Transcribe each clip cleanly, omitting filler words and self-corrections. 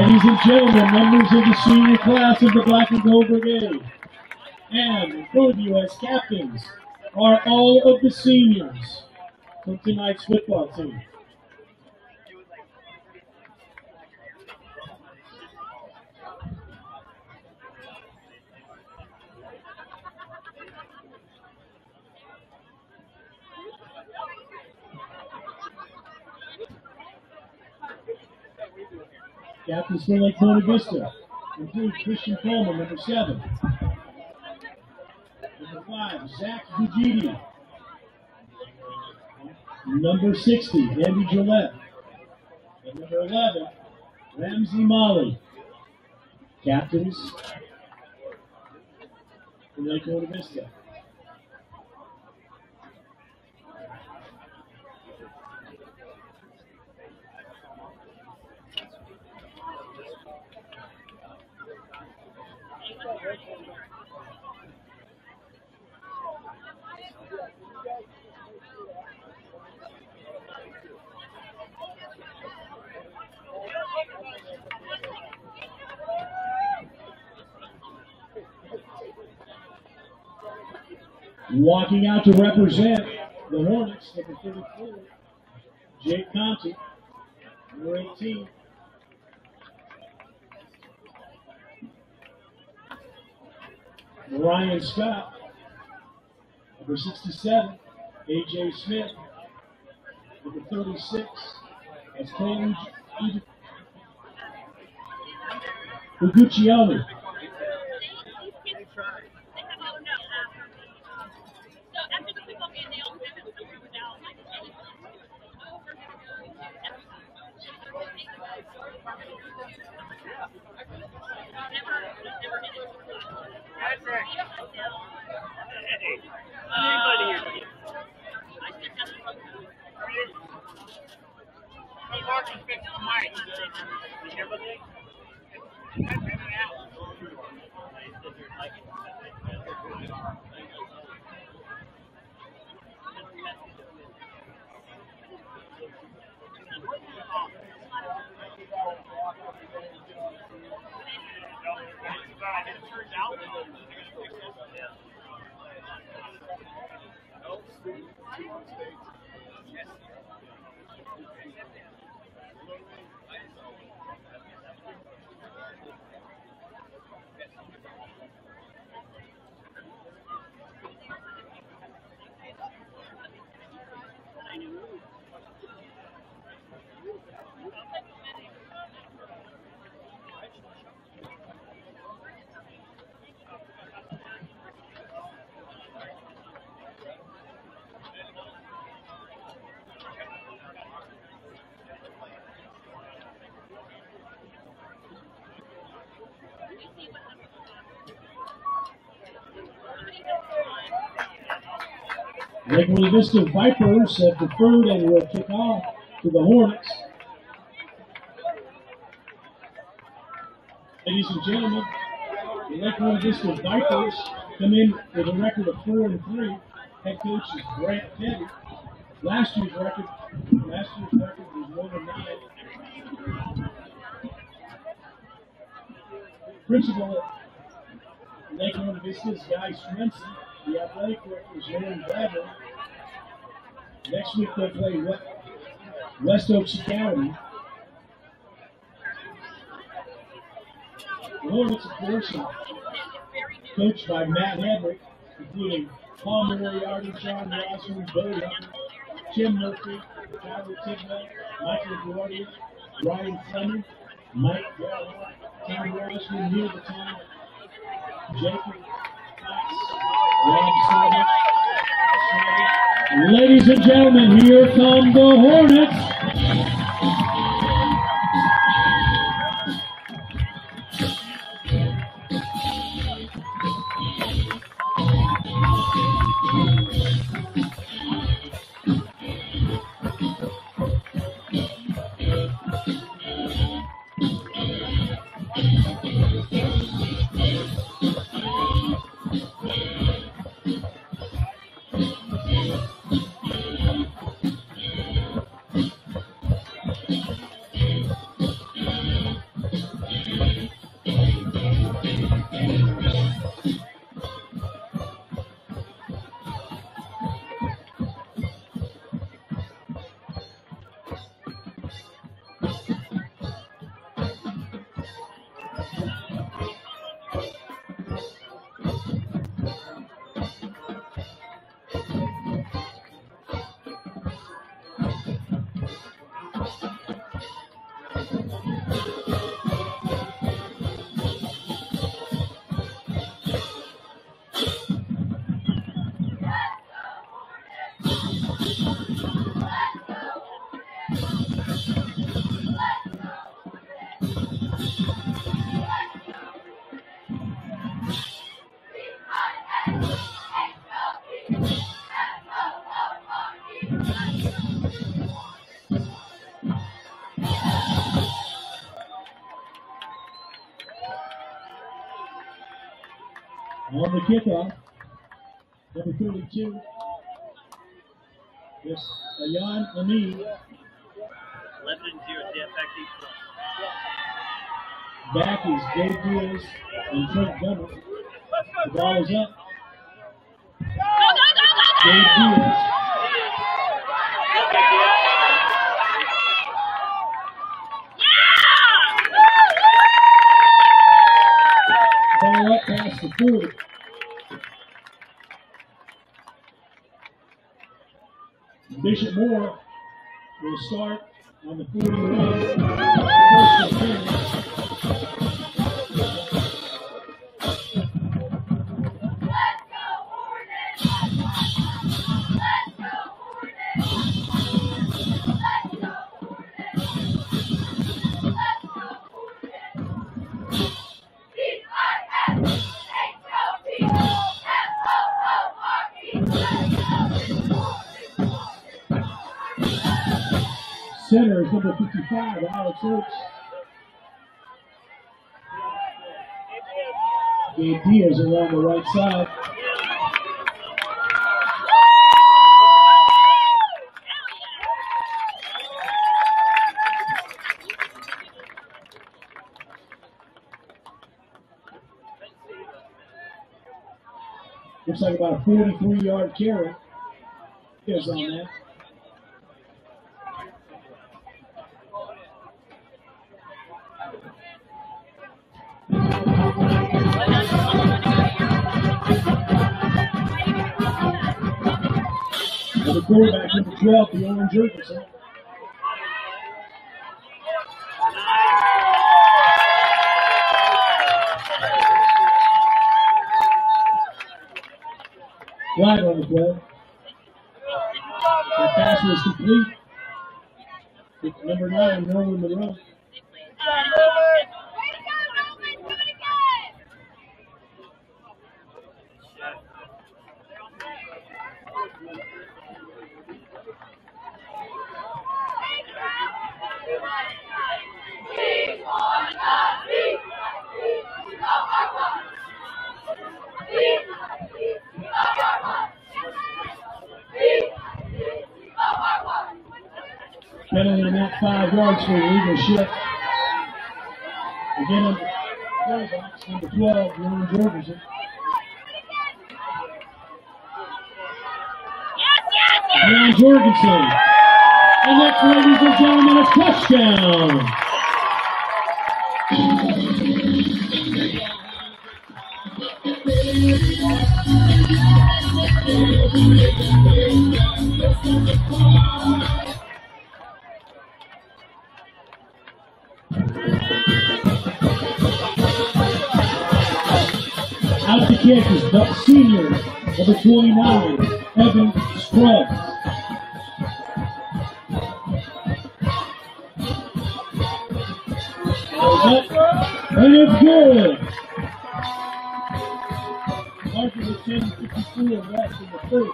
Ladies and gentlemen, members of the senior class of the Black and Gold Brigade, and in front of you as captains are all of the seniors from tonight's football team. Captains for Lake Buena Vista include Christian Coleman, number 7. Number 5, Zach Bujidi. Number 60, Andy Gillette. And number 11, Ramsey Molly. Captains for Lake Buena Vista. Walking out to represent the Hornets, number 34, Jake Conti, number 18. Ryan Scott, number 67, AJ Smith, number 36, as Clayton Uguccione. Lake Buena Vista Vipers have deferred and will kick off to the Hornets. Ladies and gentlemen, the Lake Buena Vista Vipers come in with a record of 4-3. Head coach is Grant Petty. Last year's record was 1-9. Principal at Lake Buena Vista is Guy Swenson. The athletic director is Aaron Bradley. Next week they'll play West Oaks Academy. The Hornets, of course, are coached by Matt Hedrick, including Paul Moriarty, Sean Rosser, Billy Hunter, Jim Murphy, Tyler Tidwell, Michael Guardia, Ryan Fleming, Mike Gallagher, Tom Rossman, Neil Baton, Jacob Rob Snyder. Ladies and gentlemen, here come the Hornets. On the kickoff, number 32, is Ayan Ami. 11-0 effective. Back is Dave Diaz and Trent Gunner. The ball is up. Dave Diaz. Ball up past the 40. Bishop Moore will start on the 41. First and 10. Center is number 55, Alex Oates. Gabe Diaz along the right side. Looks like about a 43-yard carry. Diaz on that. The quarterback, number 12, the orange jerseys. Flag on the play. That pass was complete. It's number 9, Nolan Monroe. Penalty on that 5 yards for illegal shift. Again, number 12, Warren Jorgensen. Warren Jorgensen. And that's, ladies and gentlemen, a touchdown. Out the kick is the senior, number 29, Evan Scruggs. And it's good. Marking the 10:54 left in the first.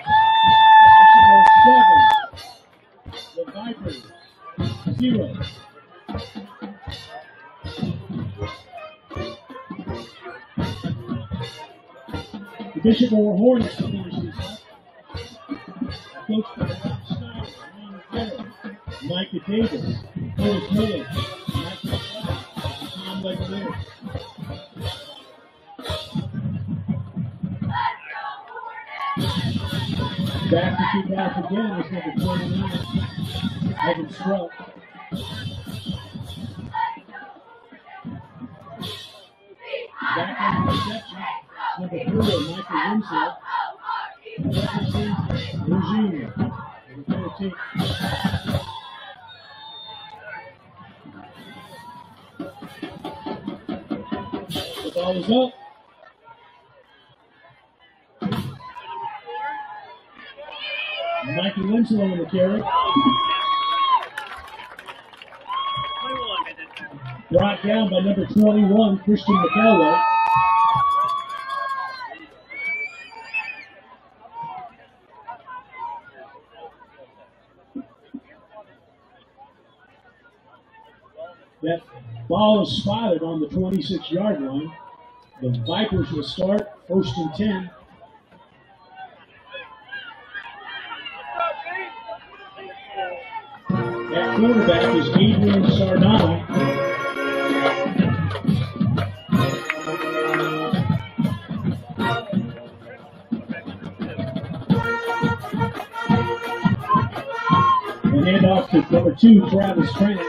Bishop 7. The Vipers 0. The Bishop Hornets to finish this up. Coach for Snyder, Micah Davis, Curtis Miller, Tom Legler. Back to kick off again is number 29, Evan Struck. Back on the reception, number 4, Michael Winslow. Jefferson Regina, number 13. The ball is up. Mikey Winslow on the carry. Brought down by number 21, Christian McElroy. That ball is spotted on the 26-yard line. The Vipers will start 1st and 10. That quarterback is Adrian Sardano. And hand off to number 2, Travis Trent.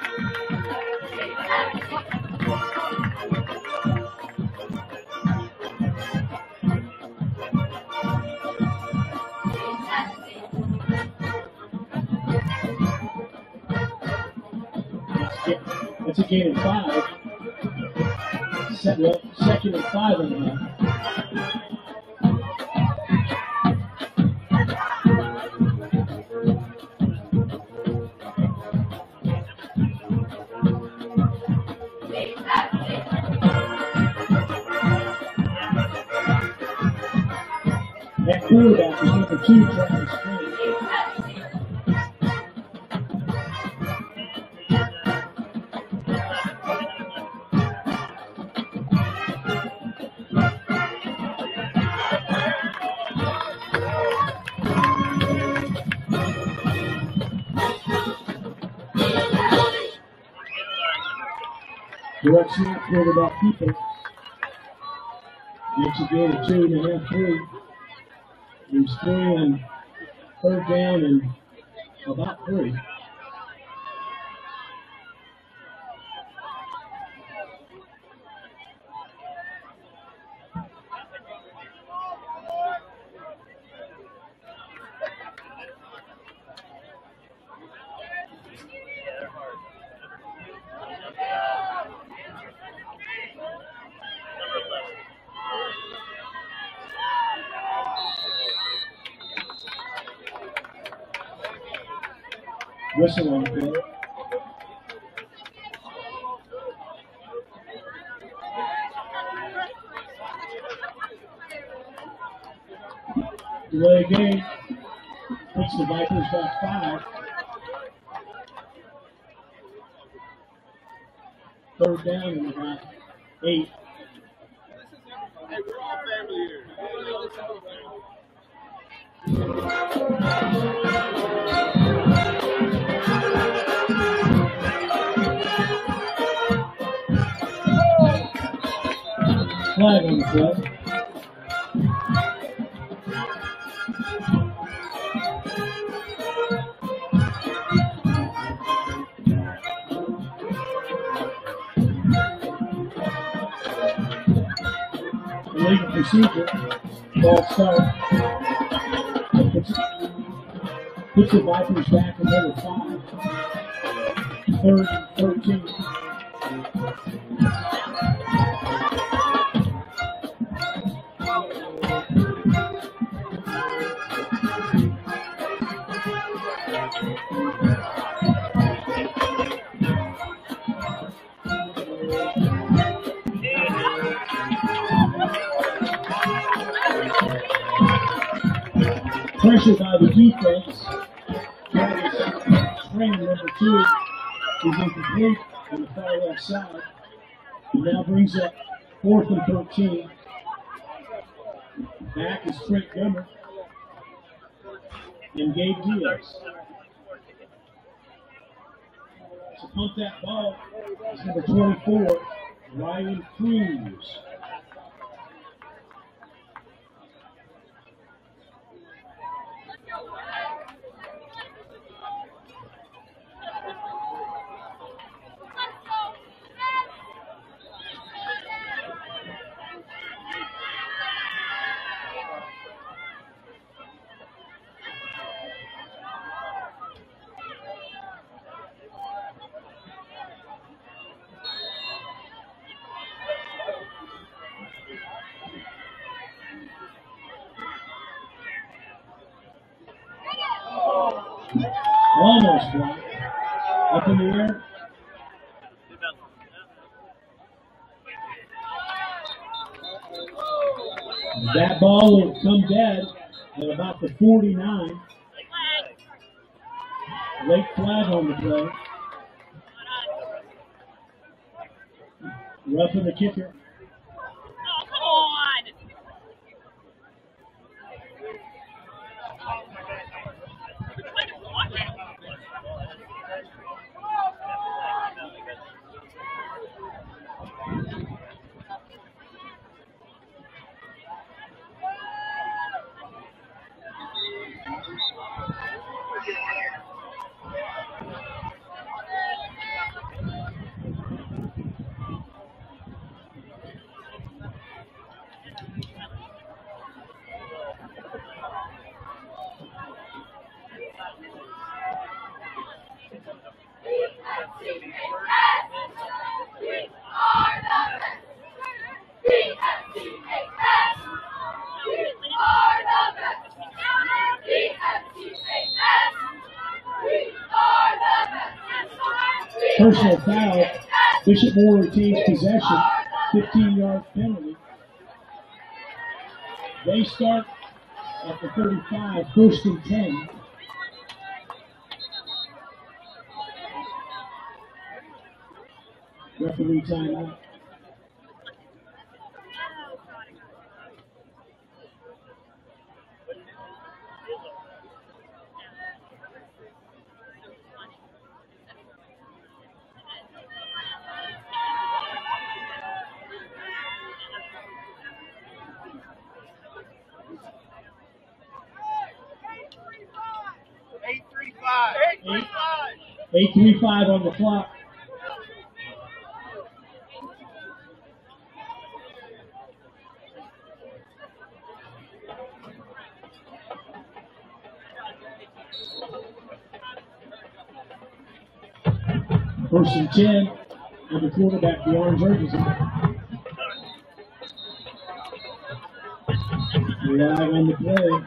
That's a gain of 5. Second and 5.5. That quarterback is number 2, Travis Trent. Direct snap quarterback keeper. Makes a gain of 2.5, 3. Leaves 3 on 3rd down and about 3. Whistle on the play. Delay game. Puts the Vipers back 5. 3rd down and about 8. Hey, we're all family here. Flag on the play. Legal procedure. Ball start. Puts the Vipers back another 5. 3rd and 13. Pressure by the defense. Travis Trent, number 2, is incomplete on the far left side. He now brings up 4th and 13. Back is Trent Gummer and Gabe Diaz. To punt that ball is number 24, Ryan Cruz. Almost blocked. Up in the air. That ball will come dead at about the 49. Late flag on the play. Roughing the kicker. Oh, come on. Personal foul. Bishop Moore retains possession. 15-yard penalty. They start at the 35, 1st and 10. Referee timeout. Eight 8:35 on the clock. First and 10, and the quarterback, the orange jerseys. Live on the play.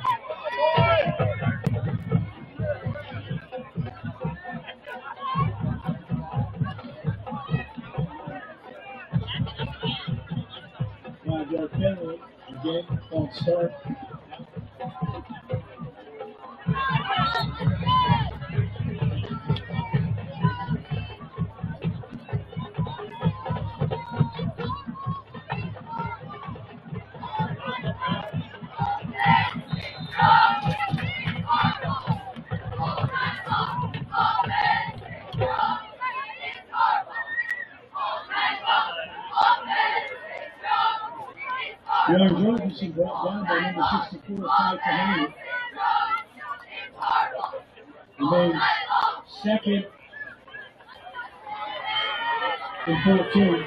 Five-yard penalty. Again, false start. Young Jorgensen brought down by number 64, Ty Kahane. Remains second and 14.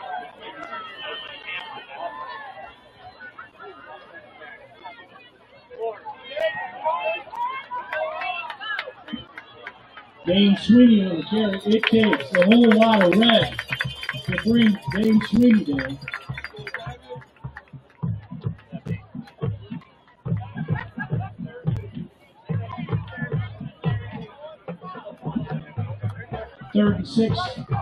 Dane Sweeney on the carry. It takes a whole lot of red to bring Dane Sweeney down. Third and 6.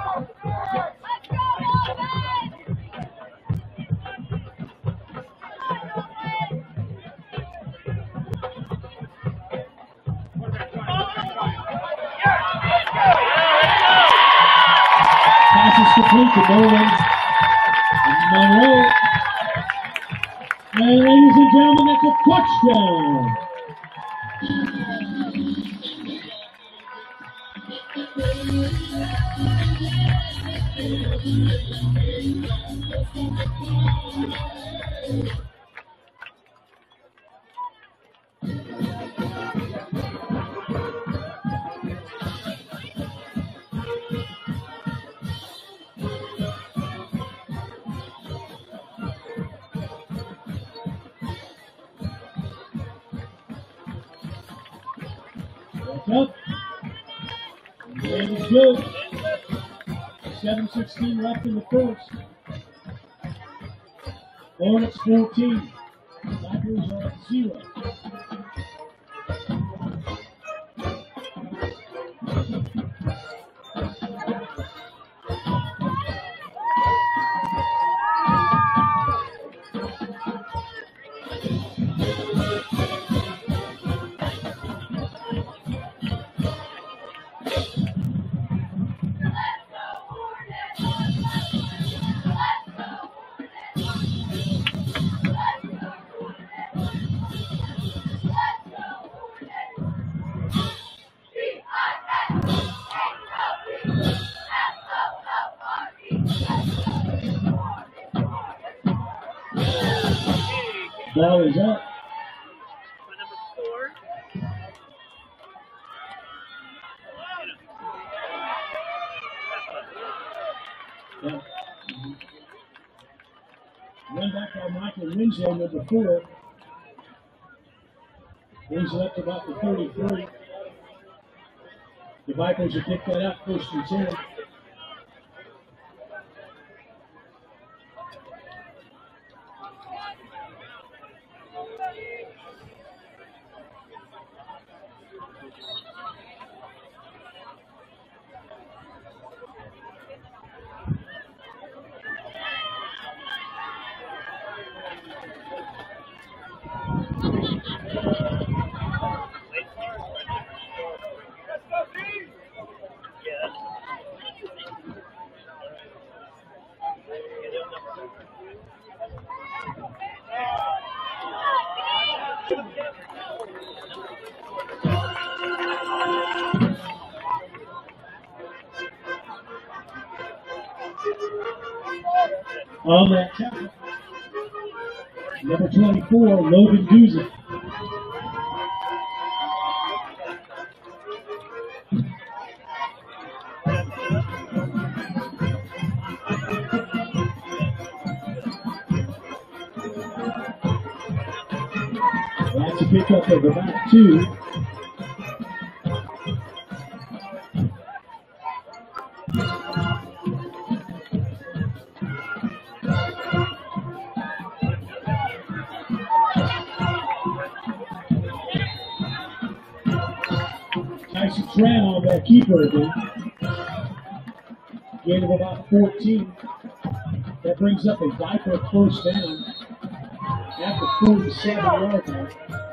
Pass is complete to Nolan. Monroe. And ladies and gentlemen, that's a touchdown. Up. And it's good. 7:16 left in the first. Hornets 14. Tigers are at 0. Ball is up. Number 4. Yeah. Run back by Michael Winslow, number 4. Brings it up to about the 33. The Vipers will pick that up, 1st and 10. On that tackle, number 24, Logan Doozy. That's a pickup of about 2. Tyson Tran on that keeper again. Gain of about 14. That brings up a Viper 1st down at the 47-yard line.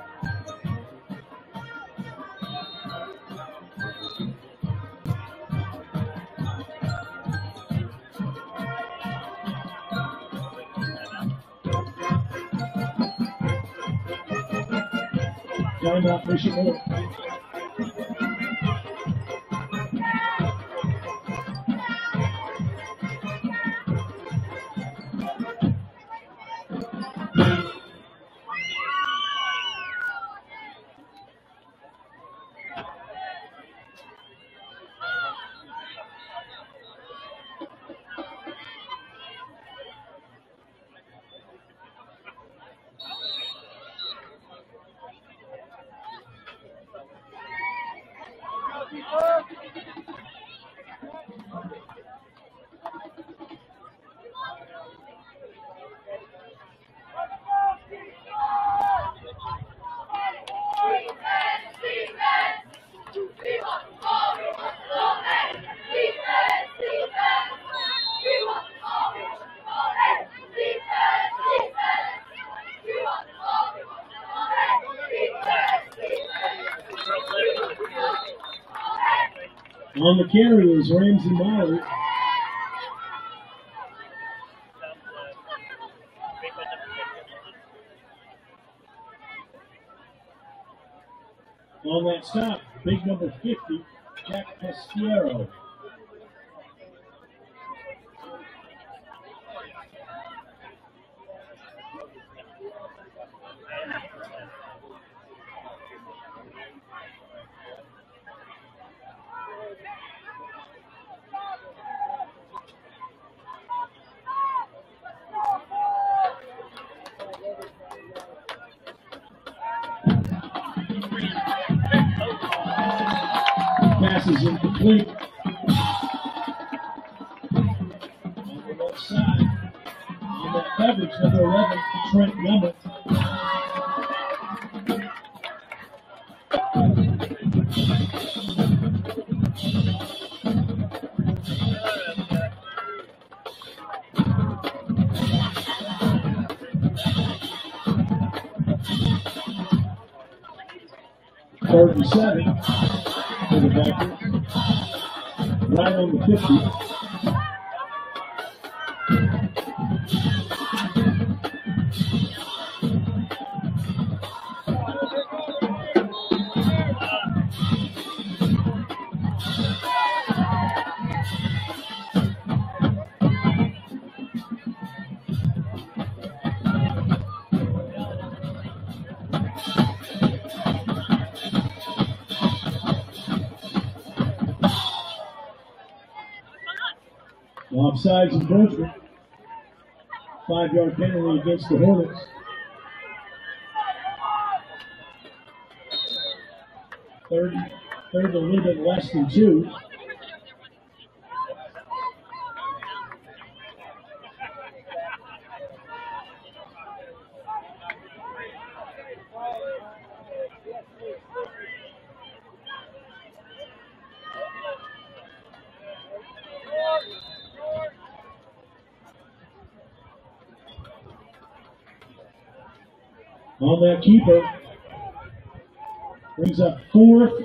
Timeout, Michigan. On the carry is Ramsey Miley. On that stop, big number 50, Jack Castiero. Pass is incomplete. On the left side, on that coverage, number 11, Trent Number. Third and 7 for the Vipers. Right on the 50. Offsides encroachment. 5-yard penalty against the Hornets. Third a little bit less than 2. On that keeper, brings up 4th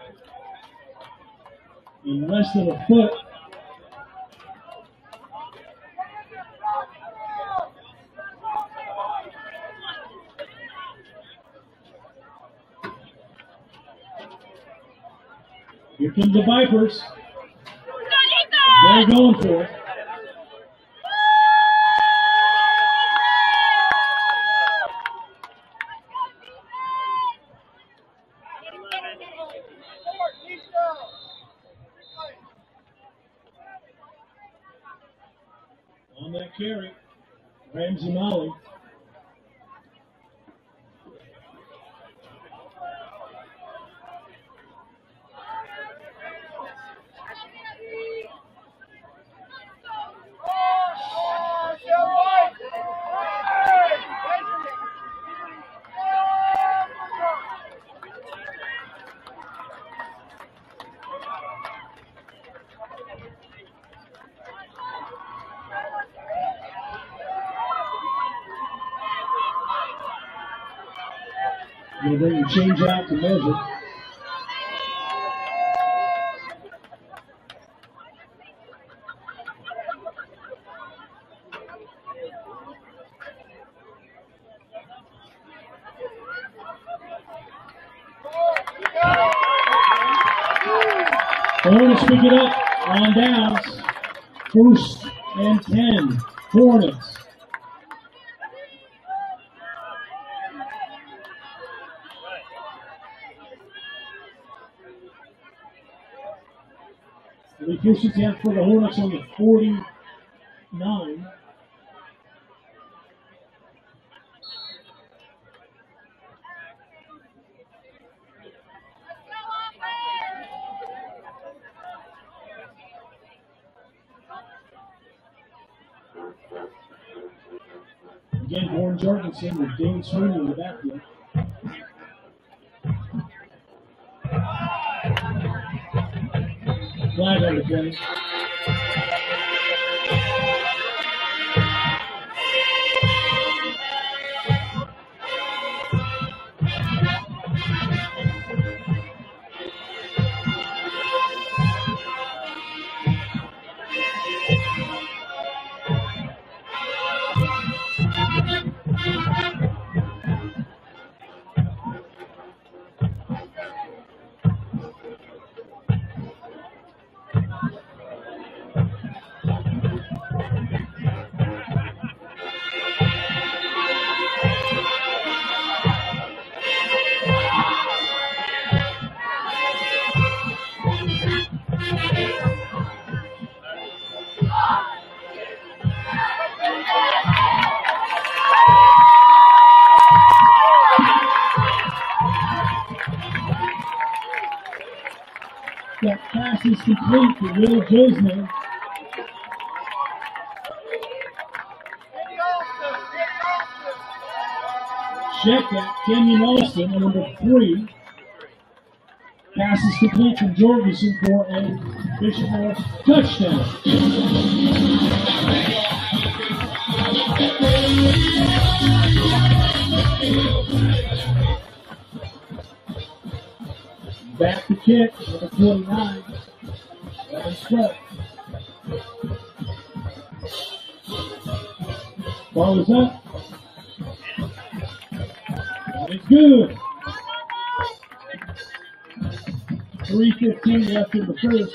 in less than a foot. Here come the Vipers. They're going for it. On that carry, Ramsey Molly. Going to bring the change out to measure. Hornets pick it up on downs. 1st and 10. Hornets. The first attempt for the Hornets on the 49. Again, Warren Jorgensen with Dane Sweeney in the backfield. Flag on the play. That pass is complete to Will Josman. Check that, Kenyon Austin, number 3. Pass is complete from Jorgensen for a Bishop Moore touchdown. Back to kick, number 49. Evan Sweat. Ball is up. And it's good. 3:15 left in the first.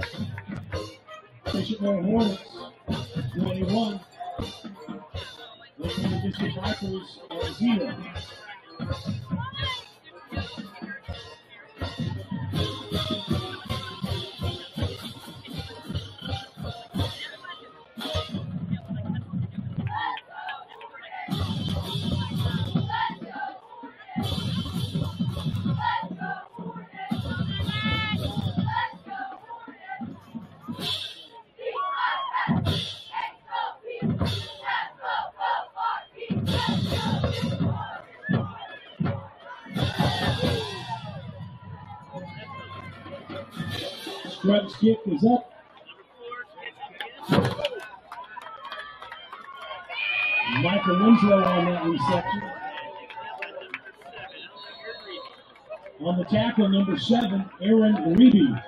Bishop Moore Hornets, 21. Looking at the Bishop Vipers at 0. Scruggs kick is up. Michael Winslow on that reception. On the tackle, number 7, Aaron Reeby.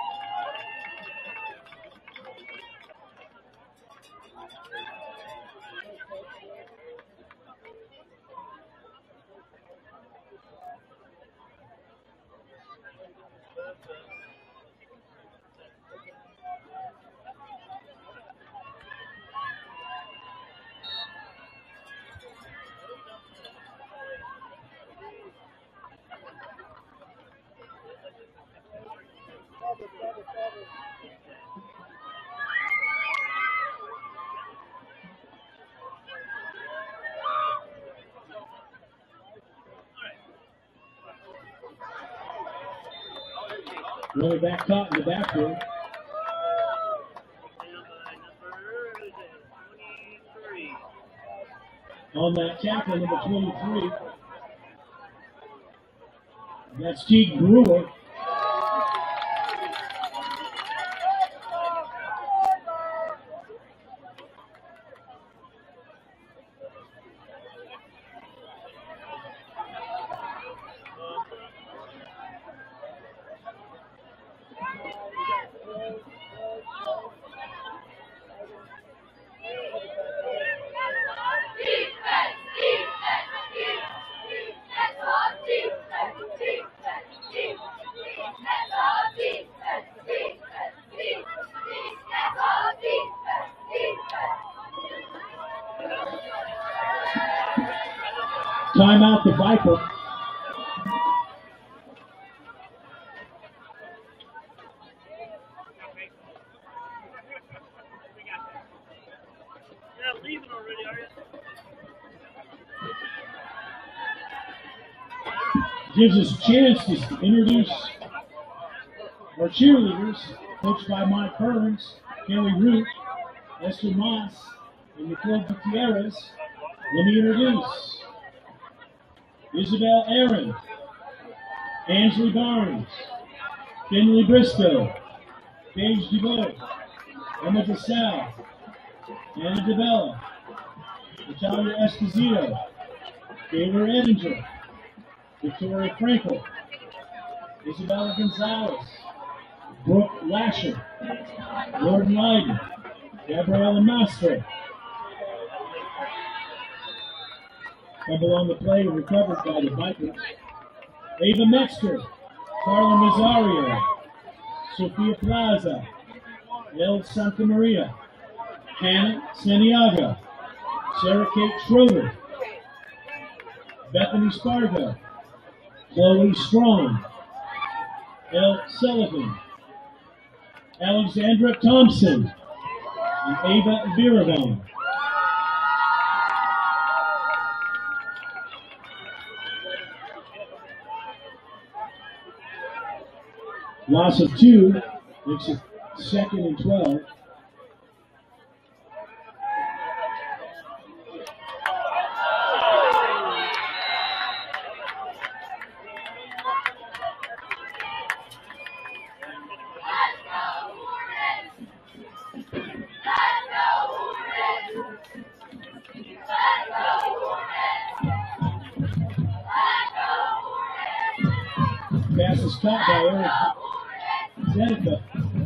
Running back caught in the backfield. On that tackle, number 23. That's Teague Brewer. Timeout the Viper. Gives us a chance to introduce our cheerleaders, coached by Mike Burns, Kelly Root, Esther Moss, and Nicole Gutierrez. Let me introduce Isabel Aaron, Ansley Barnes, Finley Briscoe, Paige DeVoe, Emma DeSalle, Anna DeBella, Natalia Esposito, Taylor Edinger, Victoria Frankel, Isabella Gonzalez, Brooke Lasher, Jordan Lyden, Gabriela Mastro. Fumble on the play, recovered by the Vipers. Ava Metzger, Carla Nazario, Sophia Plaza, El Santa Maria, Hannah Santiago, Sarah Kate Schroeder, Bethany Spargo, Chloe Strong, Elle Sullivan, Alexandra Thompson, and Ava Virabon. Loss of 2, makes it 2nd and 12. Pass is caught by Eric Zeneca.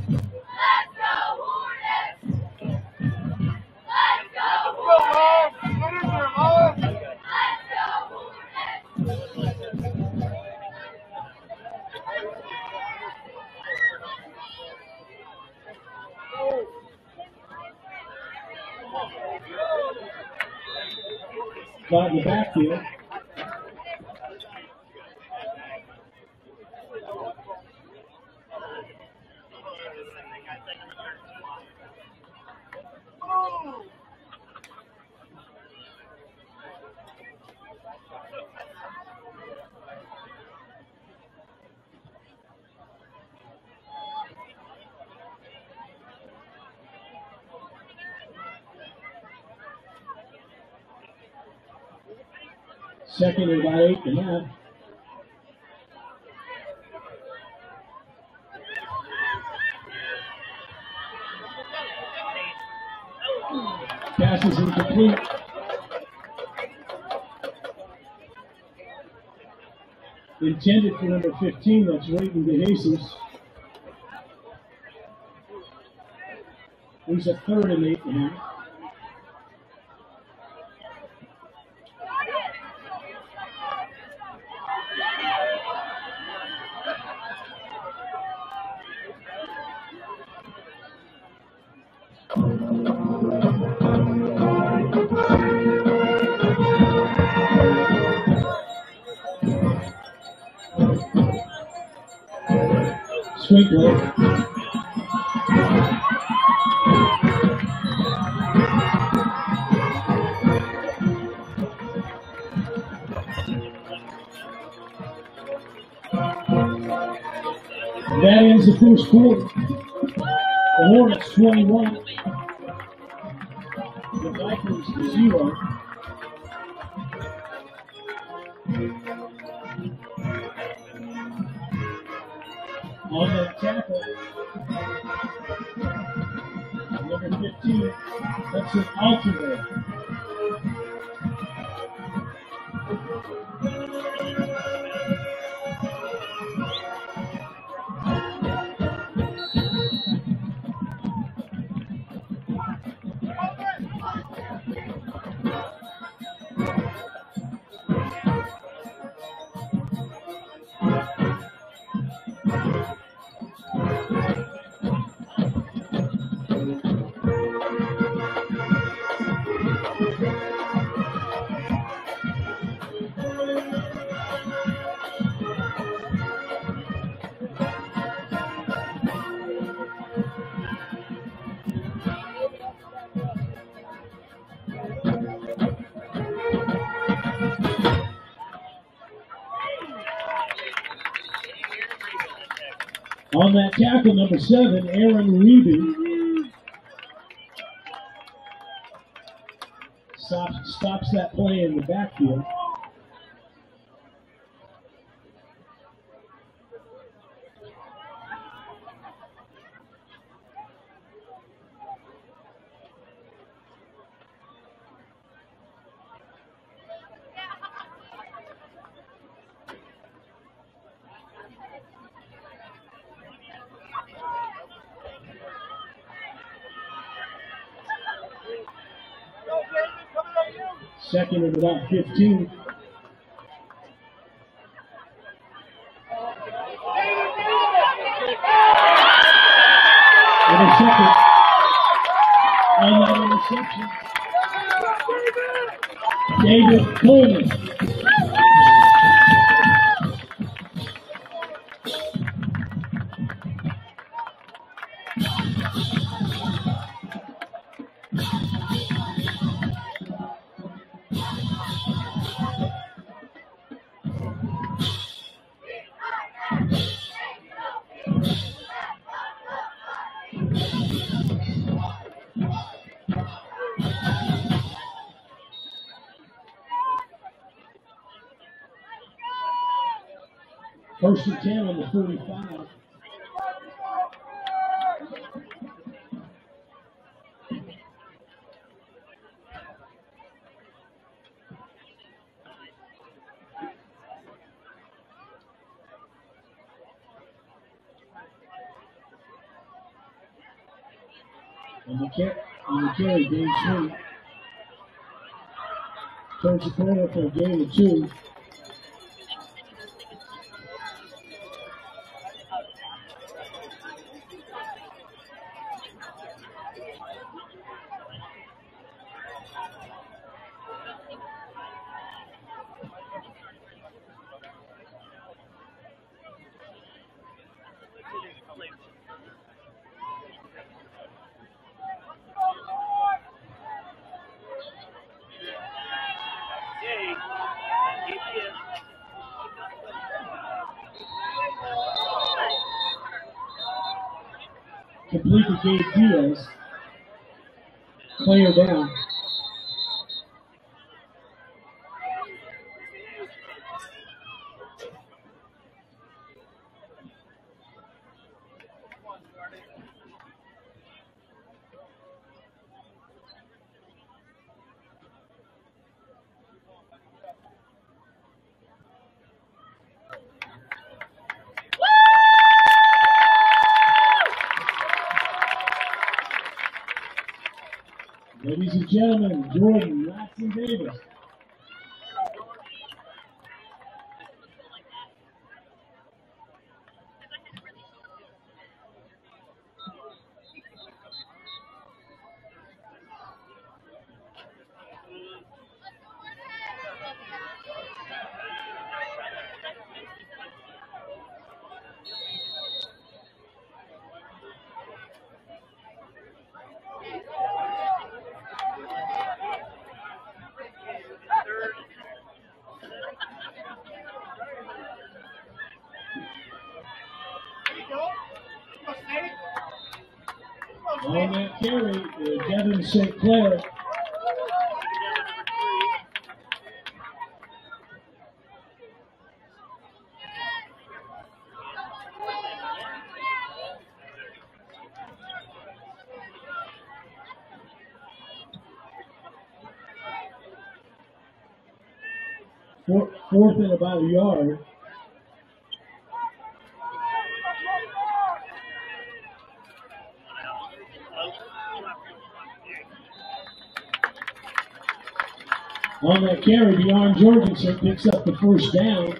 Caught in the backfield. Second and about 8.5. pass is incomplete. Intended for number 15, that's Rayton DeJesus. He's a 3rd and 8 now. Sprinkler. That ends the first quarter. The Hornets 21. The Vikings 0. On the tackle, number 15, that's an Altuve. On that tackle, number 7, Aaron Reeby stops that play in the backfield. Second and about 15. Intercepted. On that interception, David Coleman. First and 10 on the 45. On the carry, game 3. Turns the corner for a game of 2. Complete to Gabe Diaz. Player down. gentlemen, Jordan Latson Davis. On that carry, Devin St. Clair. Fourth and about a yard. On that carry, Bjorn Jorgensen picks up the first down.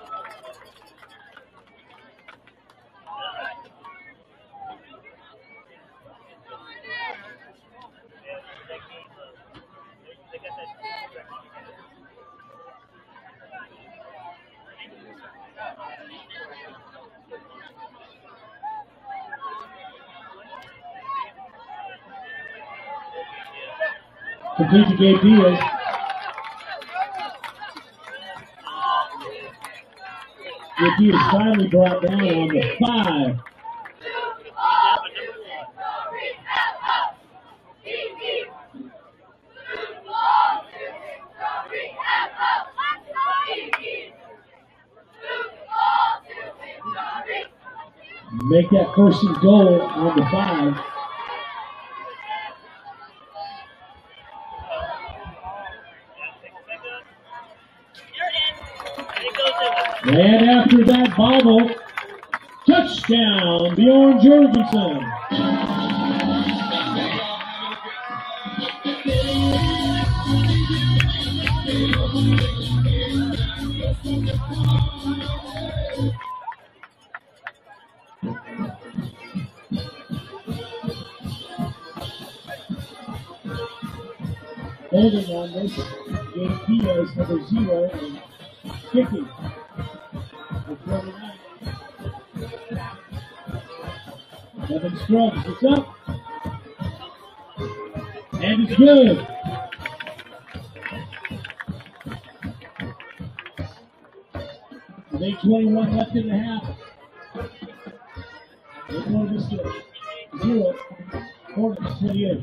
Complete to Gabe Diaz. Gabe Diaz finally brought down on the 5. Make that first and goal on the 5. And after that bobble, touchdown, Bjorn Jorgensen. Holding on this, Gabe Diaz, number 0, and kicking. Devin Scruggs, it's up. And it's good. With 8:21 left in the half. Vista 0, Hornets 28.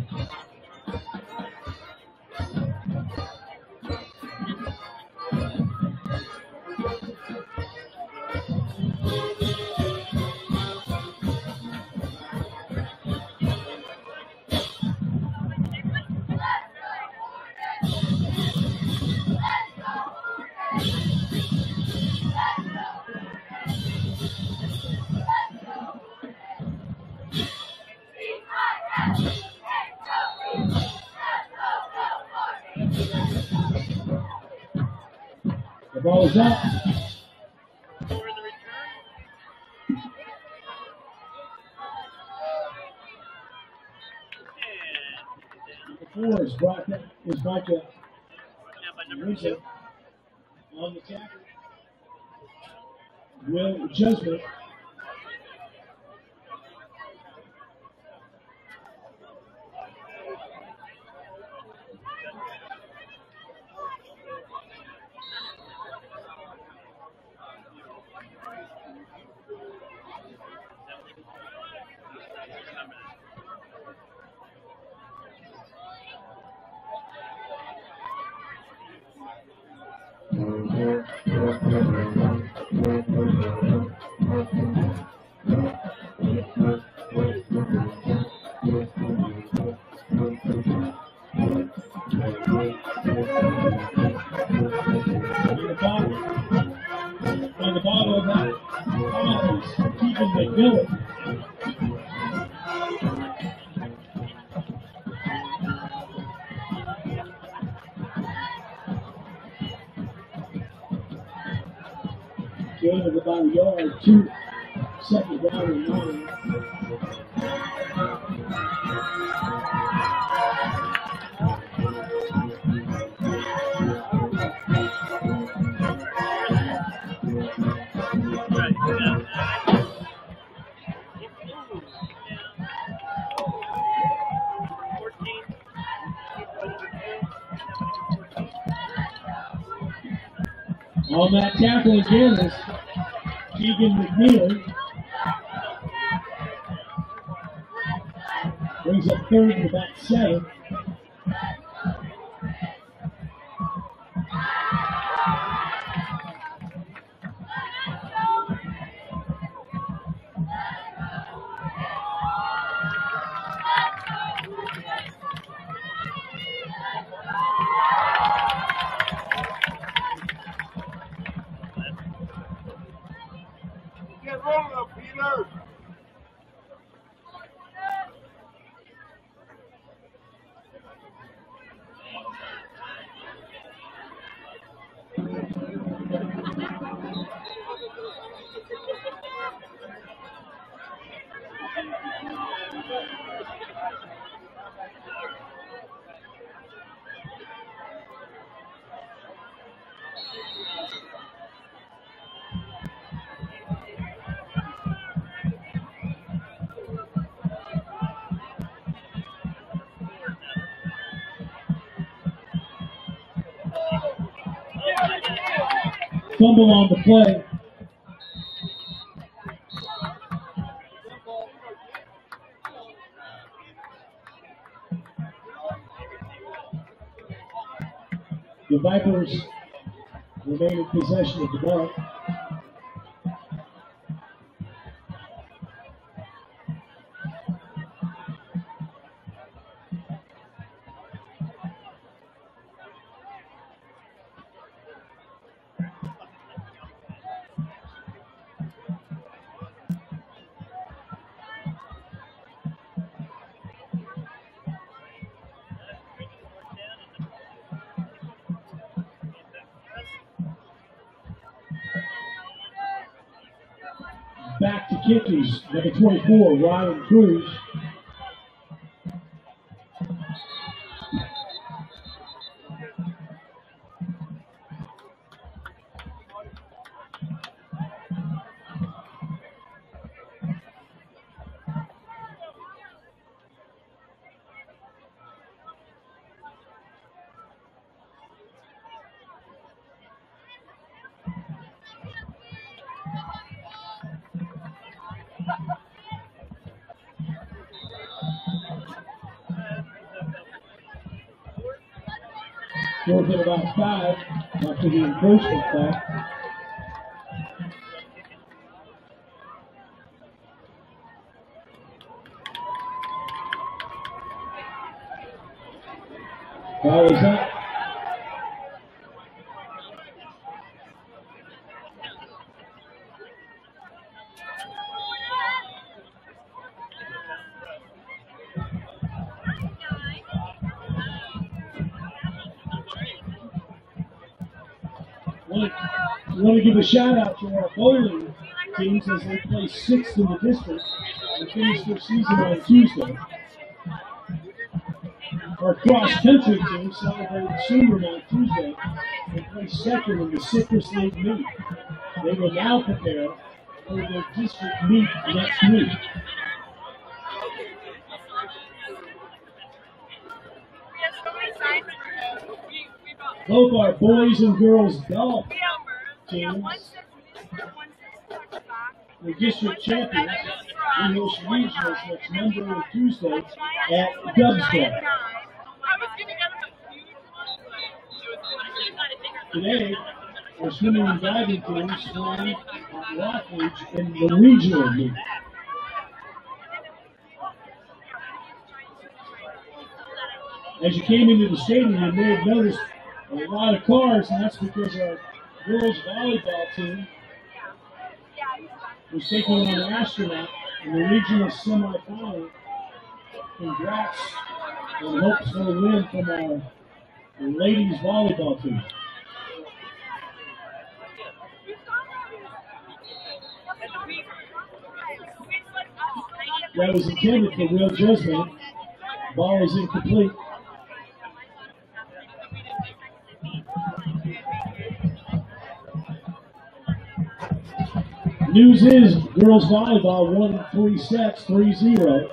The ball is up. The 4 is brought up, is Micah Rizzo on the tackle. Will Jusman. On the bottom of that offense, keeping McMillan. yard, 2 second down and 9. On that tackle again is Keegan McNeil. Brings up third and about 7. Get rolling, Peter. Fumble on the play. The Vipers remain in possession of the ball. Back to kickers, number 24, Ryan Cruz. Fourth and about 5 after the enforcement call. Ball is up. I want to give a shout out to our bowling teams as they play 6th in the district and finish their season on Tuesday. Our cross-country team celebrated Senior on Tuesday and play 2nd in the Citrus League meet. They will now prepare for their district meet next week. Both our boys and girls golf teams were district champions. We host regionals next Monday and Tuesday at Dubstep. Today, our swimming and diving teams swam at Rockledge in the regional meet. As you came into the stadium, you may have noticed a lot of cars, and that's because our girls volleyball team was taking on an astronaut in the regional semifinal. Congrats and hopes for a win from our ladies volleyball team. That was intended for Real Judgment. Ball is incomplete. News is girls volleyball won in 3 sets, 3-0.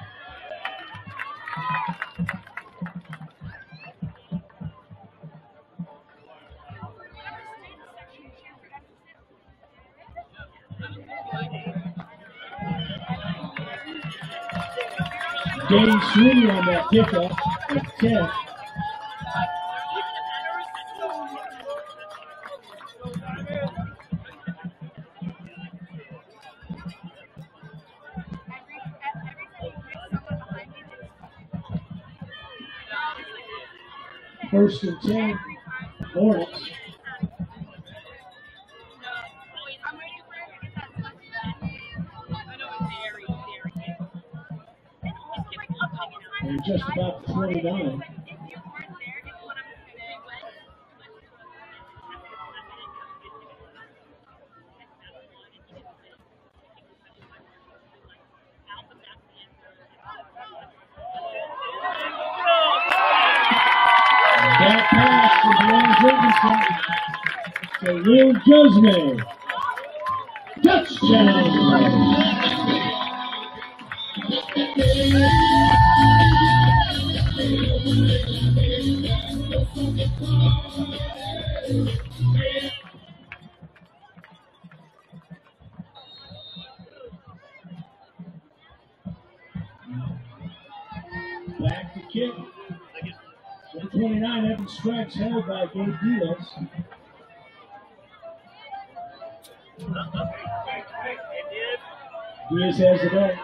Game 3 on that kickoff at 10. First and 10, Hornets. And just about 29. That pass from Ron Ferguson to Will Josman. Touchdown! Back to kick. 129, Evan strikes held by Gabe Diaz. Diaz has the ball.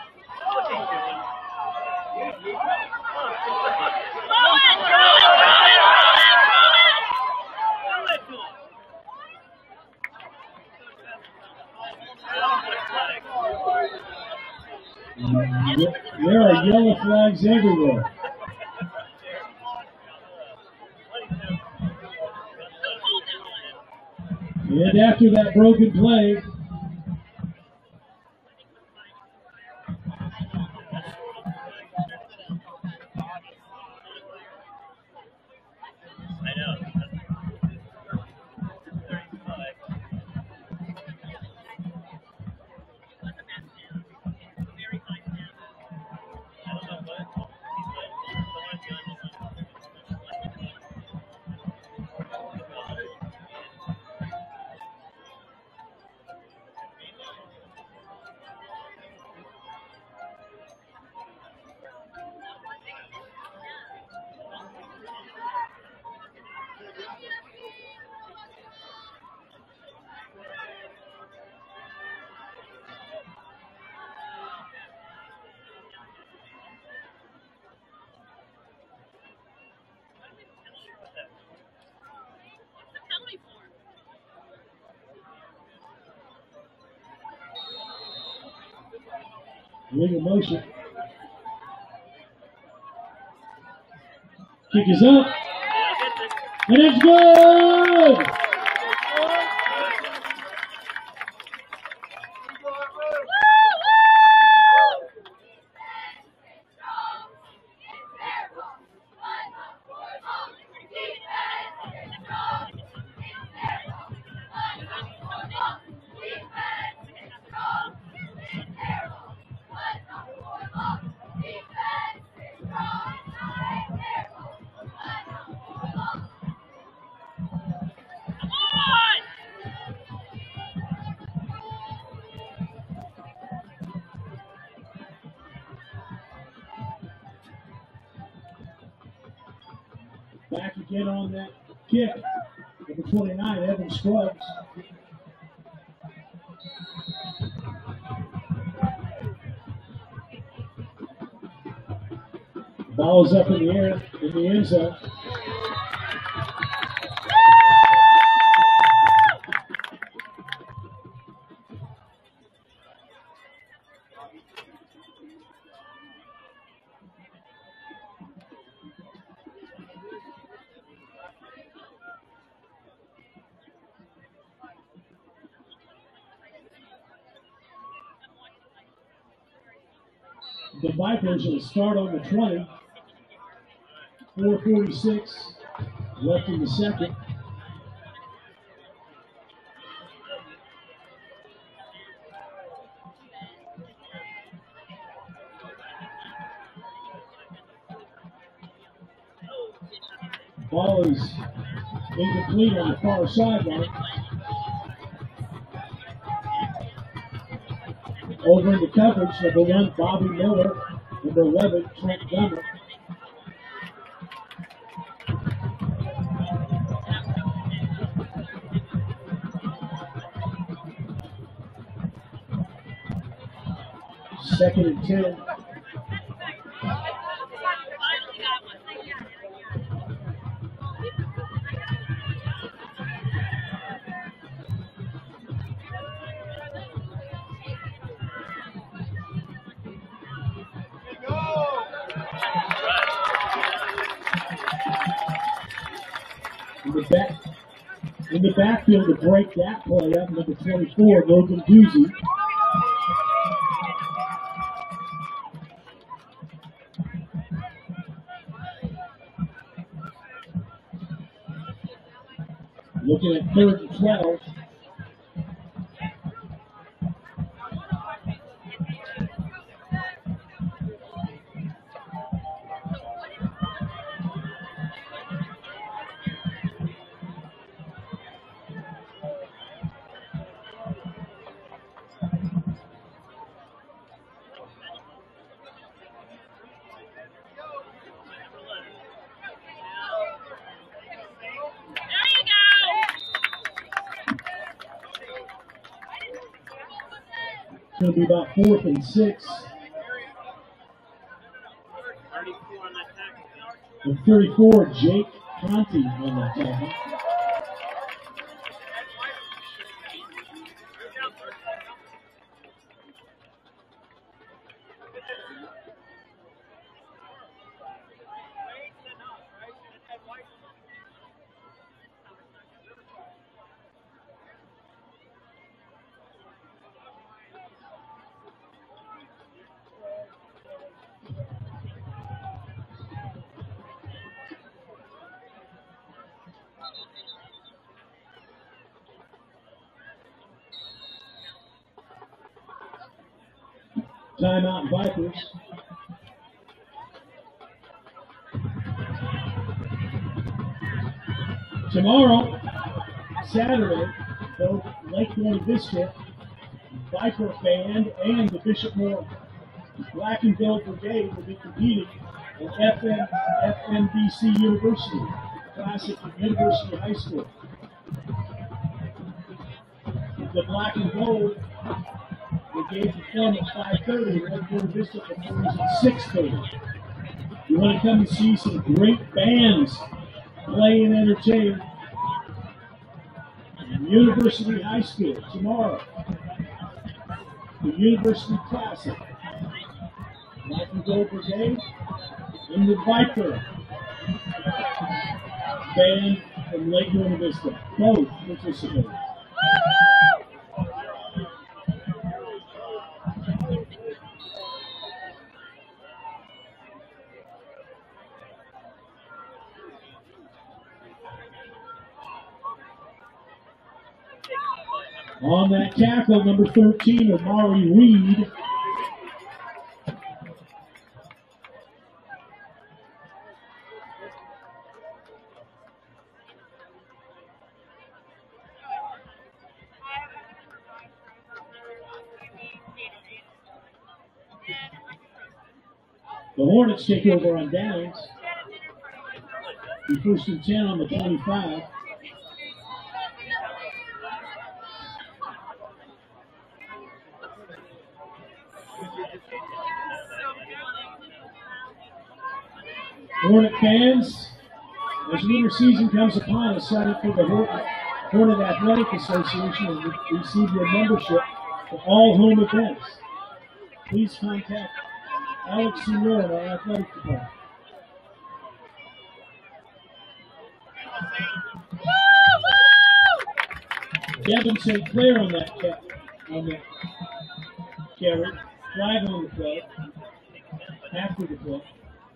There are yellow flags everywhere. And after that broken play, legal motion. Kick is up. And it's good! Back again on that kick. Number 29, Evan Scruggs. Ball is up in the air in the end zone. The Vipers will start on the 20. 4:46 left in the second. Ball is incomplete on the far sideline. Over in the coverage, number 1, Bobby Miller. Number 11, Trent Gummer. Second and 10. In the backfield to break that play up, number 24, Logan Doozy. Looking at 3rd and 12. It's going to be about 4th and 6. And 34, Jake Conti on that tackle. Timeout Vipers. Tomorrow, Saturday, both Lake Buena Vista Viper Band and the Bishop Moore Black and Gold Brigade will be competing at FNBC University Classic at University High School. The Black and Gold Brigade perform at 5:30, Lake Buena Vista performs at 6:30. You want to come and see some great bands play and entertain University High School tomorrow. The University Classic. Black and Gold Brigade and the Viper Band from Lake Buena Vista. Both participating. On that tackle, number 13, Amari Reed. The Hornets take over on downs. The 1st and 10 on the 25. Hornet fans, as winter season comes upon us, sign up for the Hornet Athletic Association and receive your membership for all home events. Please contact Alex Senior in our athletic department. Devin St. Clair on that carry. Flag on the play. after the play.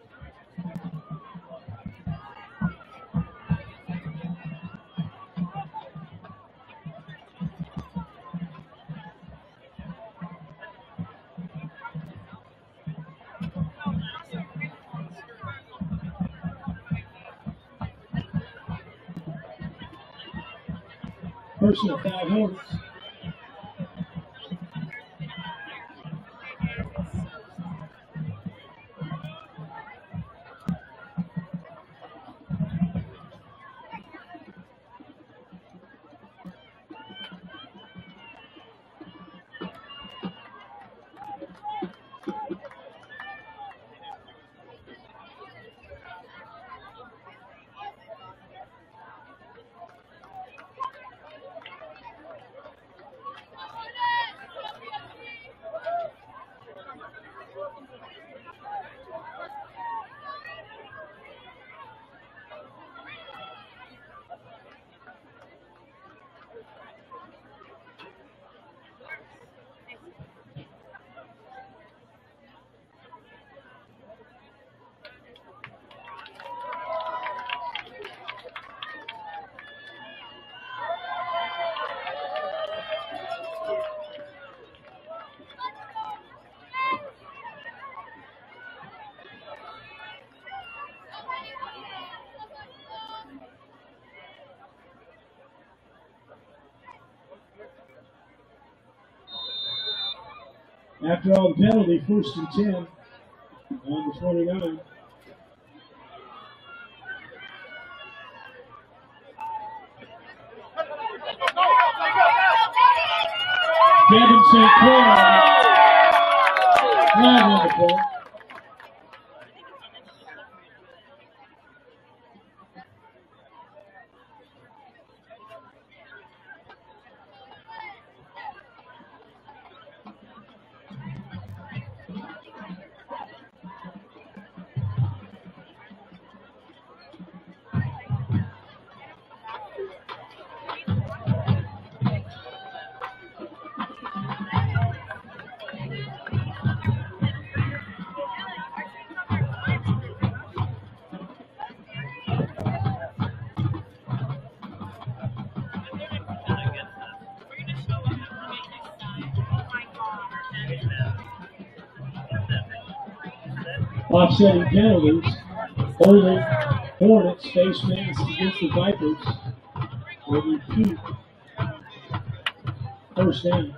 Personal foul Hornets. After all the penalty, 1st and 10 on the 29. Devin St. Clair flag on the play. Offsetting penalties. Holding Hornets face masks against the Vipers. Will repeat. 1st down.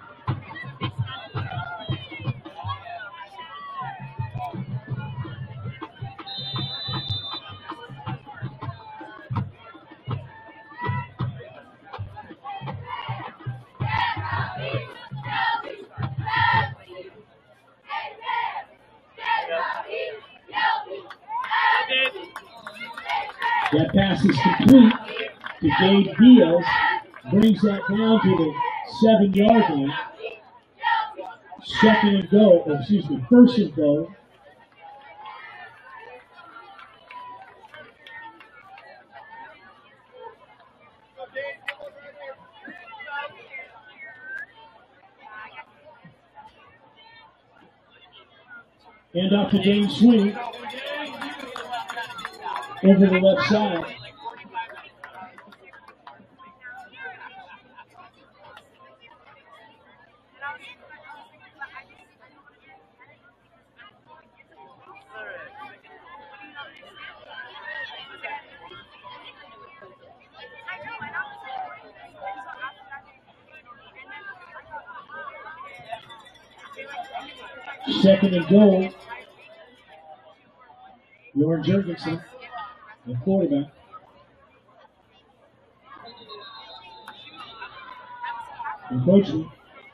That pass is complete to Gabe Diaz. Brings that down to the 7-yard line. 1st and goal. Hand off to James Sweeney. Over the left side. Second and goal. Lauren Jurgensen, the quarterback. And coaching.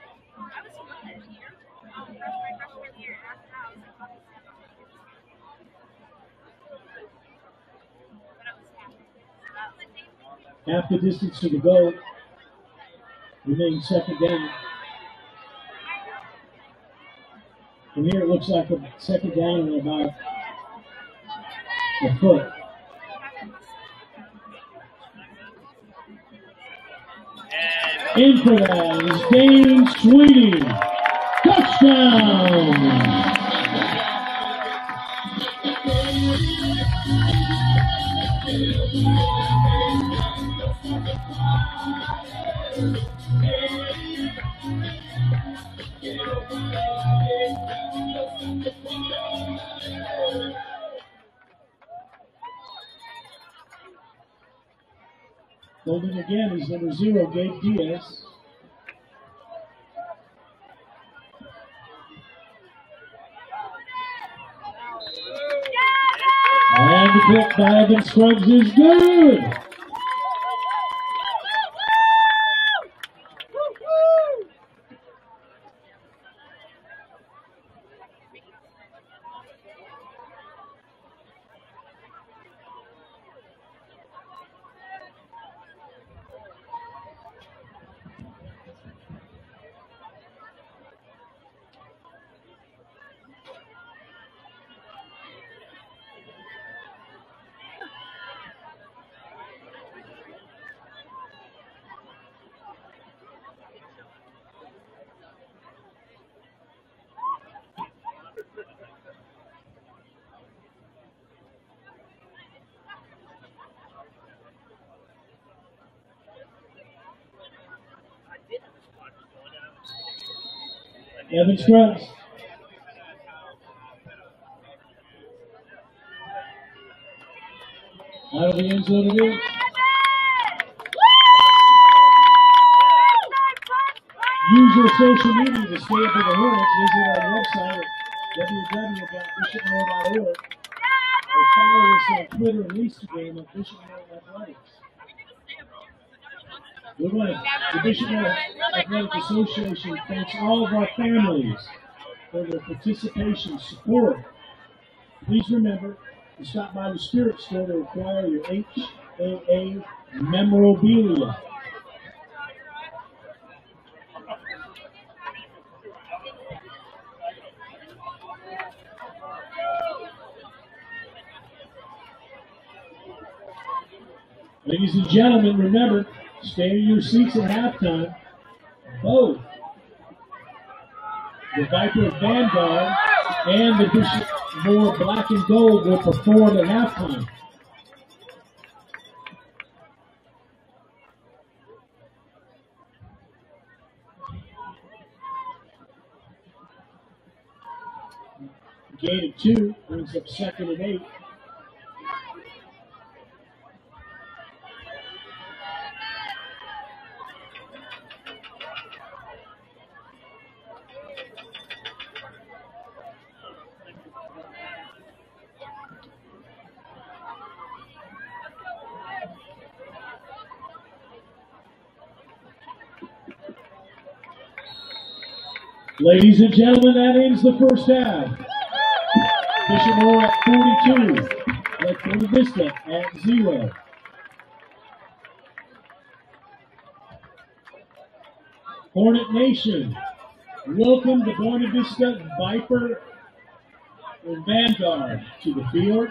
Half the distance to the goal. Remaining 2nd down. From here, it looks like a 2nd down and about a foot. In for that is James Sweeney. Touchdown! Holding again is number 0, Gabe Diaz. And the pick by Evan Scruggs is good. Evan Scruggs. Out of the end zone it is. Use your social media to stay up with the Hornets. Visit our website at www.bishopmoore.org or follow us on Twitter and Instagram at Bishop Moore Athletics. The Bishop Moore Athletic Association thanks all of our families for their participation, support. Please remember to stop by the Spirit Store to acquire your HAA memorabilia. Ladies and gentlemen, remember, stay in your seats at halftime. Both the Viper Vanguard and the Bishop Moore Black and Gold will perform at halftime. Gain of 2 brings up 2nd and 8. Ladies and gentlemen, that ends the first half. Bishop Moore at 42, Buena Vista at 0. Hornet Nation, welcome the Buena Vista Viper and Vanguard to the field.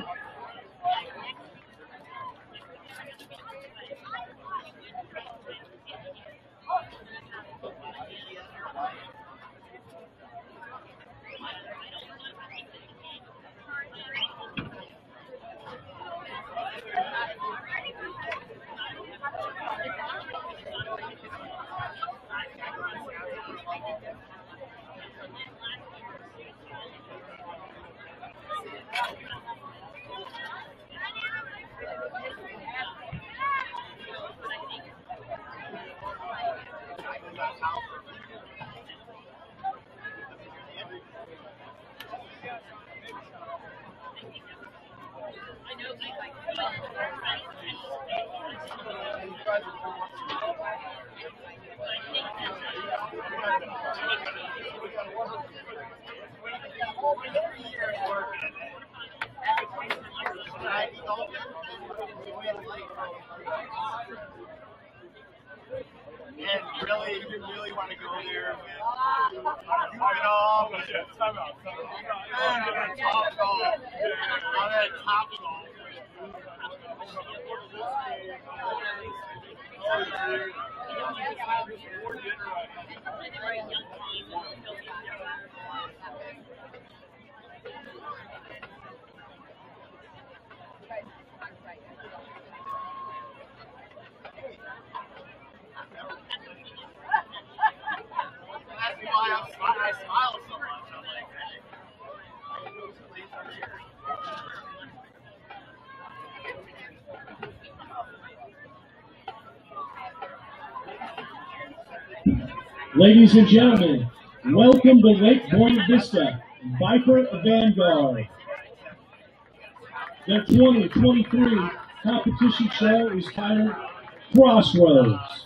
really want to go there with it all, but top golf. On that top golf. I smile so much. I'm like, hey. Ladies and gentlemen, welcome to Lake Buena Vista Viper Vanguard. The 2023 competition show is titled Crossroads.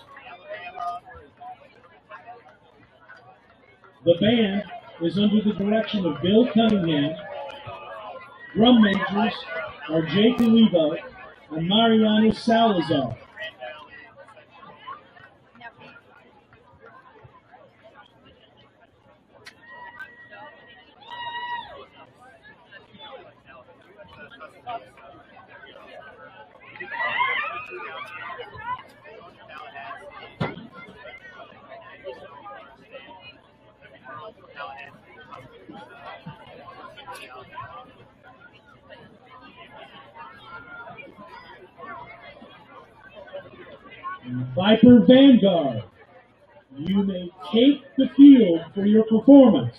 The band is under the direction of Bill Cunningham. Drum majors are Jake Olivo and Mariana Salazar. Viper Vanguard, you may take the field for your performance.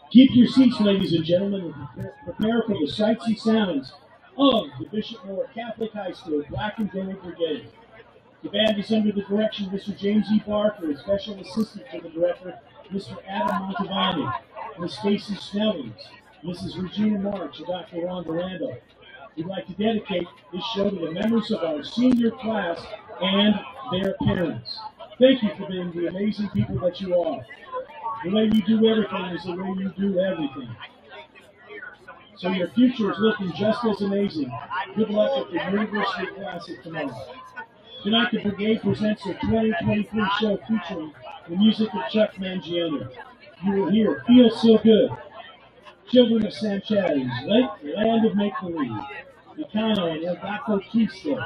Keep your seats, ladies and gentlemen, and prepare for the sights and sounds of the Bishop Moore Catholic High School Black and Gold Brigade. The band is under the direction of Mr. James E. Barker, and special assistant to the director, Mr. Adam Montavani, Ms. Stacy Snellings, Mrs. Regina March, and Dr. Rhonda Randall. We'd like to dedicate this show to the members of our senior class and their parents. Thank you for being the amazing people that you are. The way you do everything is the way you do everything. So your future is looking just as amazing. Good luck at the University Classic tomorrow. Tonight, the Brigade presents their 2023 show featuring the music of Chuck Mangione. You will hear Feel So Good, Children of Sanchez, Land of Make-Believe, Meccano and El Gato Triste.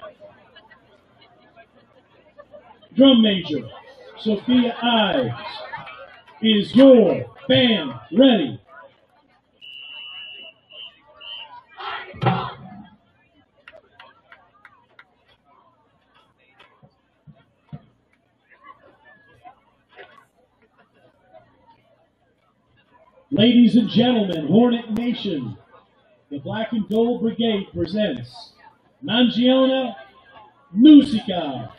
Drum major, Sophia Ives. Is your band ready? Ladies and gentlemen, Hornet Nation, the Black and Gold Brigade presents Mangione Musica.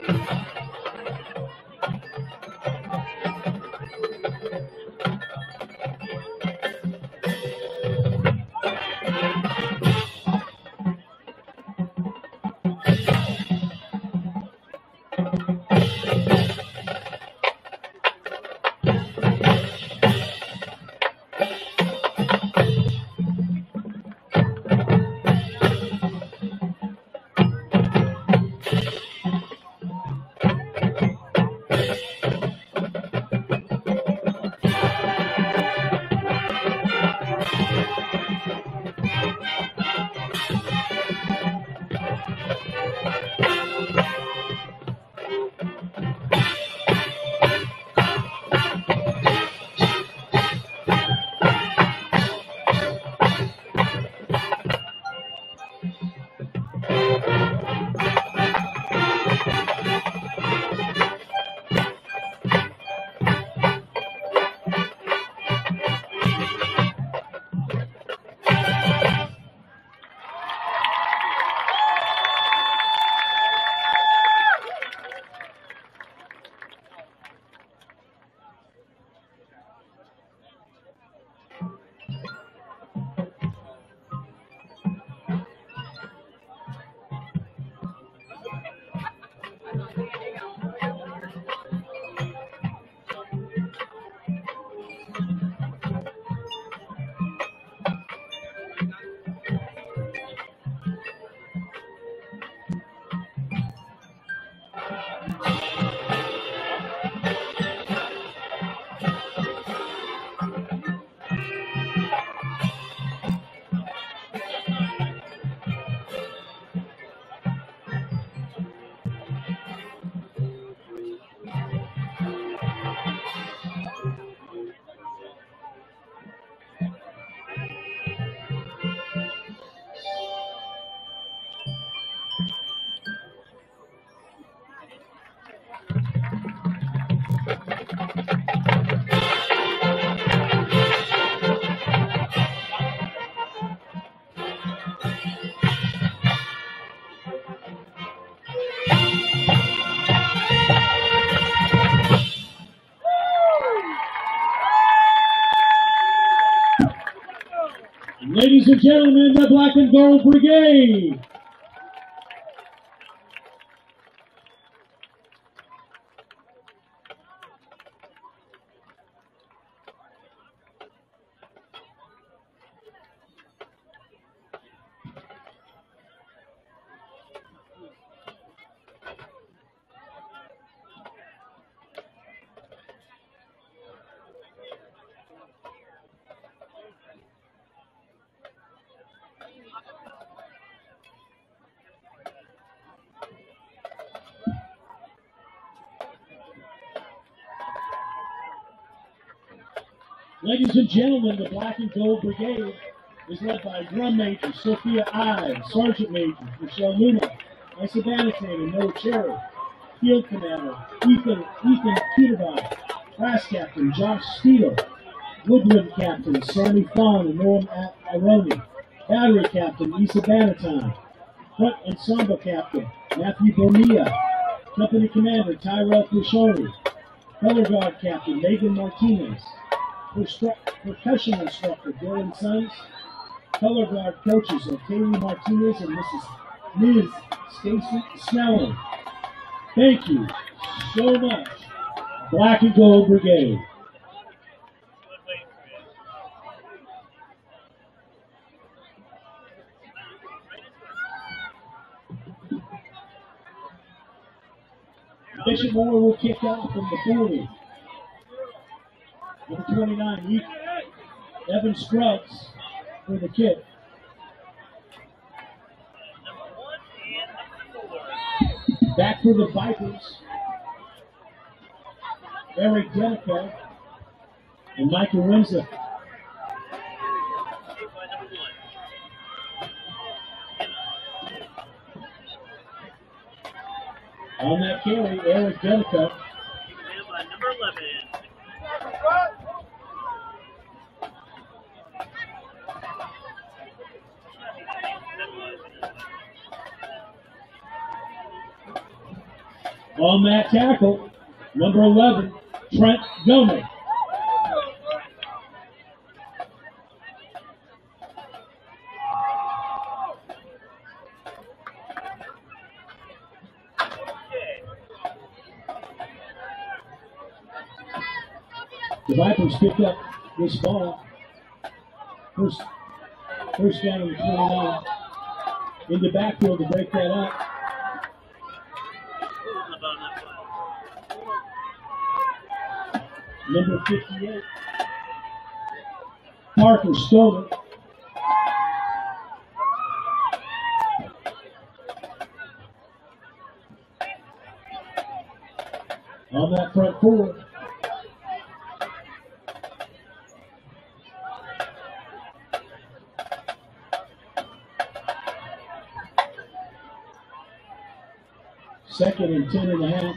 Ladies and gentlemen, the Black and Gold Brigade. Ladies and gentlemen, the Black and Gold Brigade is led by Drum Major Sophia Ives, Sergeant Major Michelle Luna, Isa Banatane and Noah Cherry, Field Commander Ethan Peterby, Brass Captain Josh Steele, Woodland Captain Sammy Fawn and Norm Ironi, Battery Captain Isa Banatane, Front Ensemble Captain Matthew Bonilla, Company Commander Tyrell Pushoni, Color Guard Captain Megan Martinez, Percussion Instructor Dylan Sons, Color Guard Coaches are Kaylee Martinez and Ms. Stacy Snelling. Thank you so much, Black and Gold Brigade. Bishop Moore will kick off from the 40. Number 29, Evan Scruggs for the kick. Back for the Vipers, Eric Denico and Michael Windsor. On that carry, Eric Denico. Number 11. On that tackle, number 11, Trent Gilman. The Vipers picked up this ball. First down on the 29. In the backfield to break that up. Number 58. Parker Stoner. On that front four. Second and 10.5.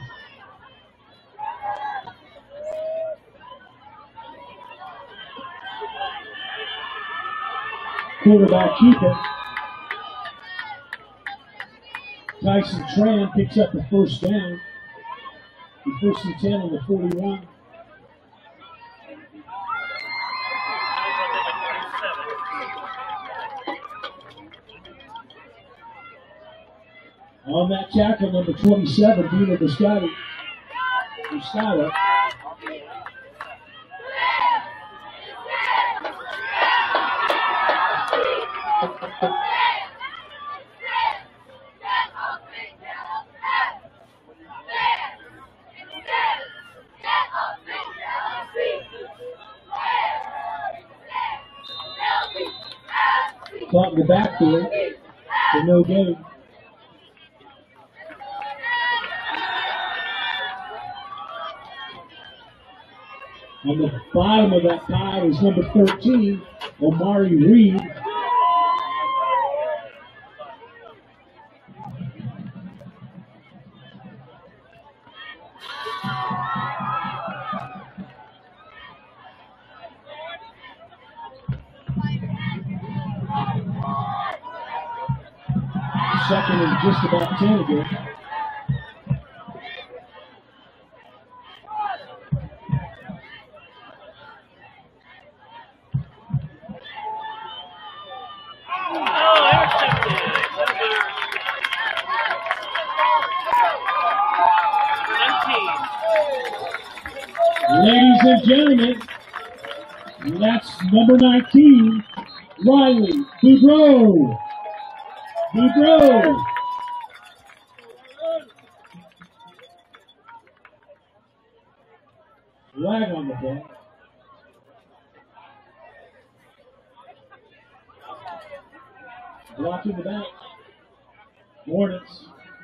Quarterback keeper. Tyson Tran picks up the first down. The first and 10 on the 41. On that tackle, number 27, Buena Vista. Caught in the backfield for no gain. On the bottom of that pile is number 13, Omari Reed. Second and just about 10 again. Ladies and gentlemen, that's number 19, Riley Boudreau. Flag on the ball. Blocking the back. Hornets.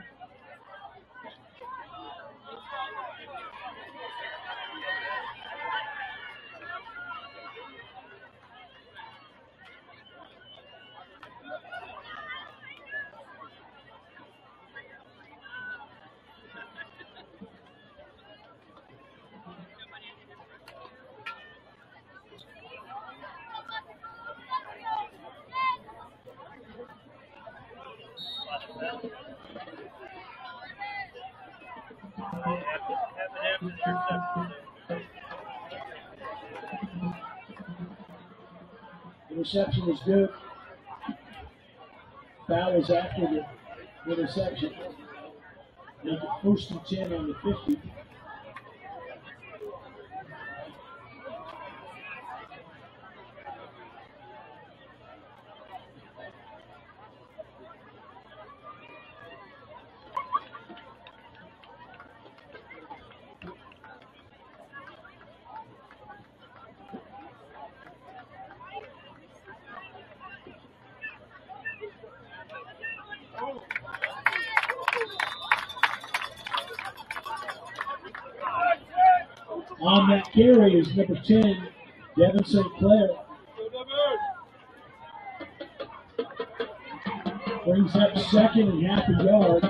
Interception is good. Foul is after the interception. Make it first and 10 on the 50. On that carry is number 10, Devin St. Clair. Brings up second and half a yard.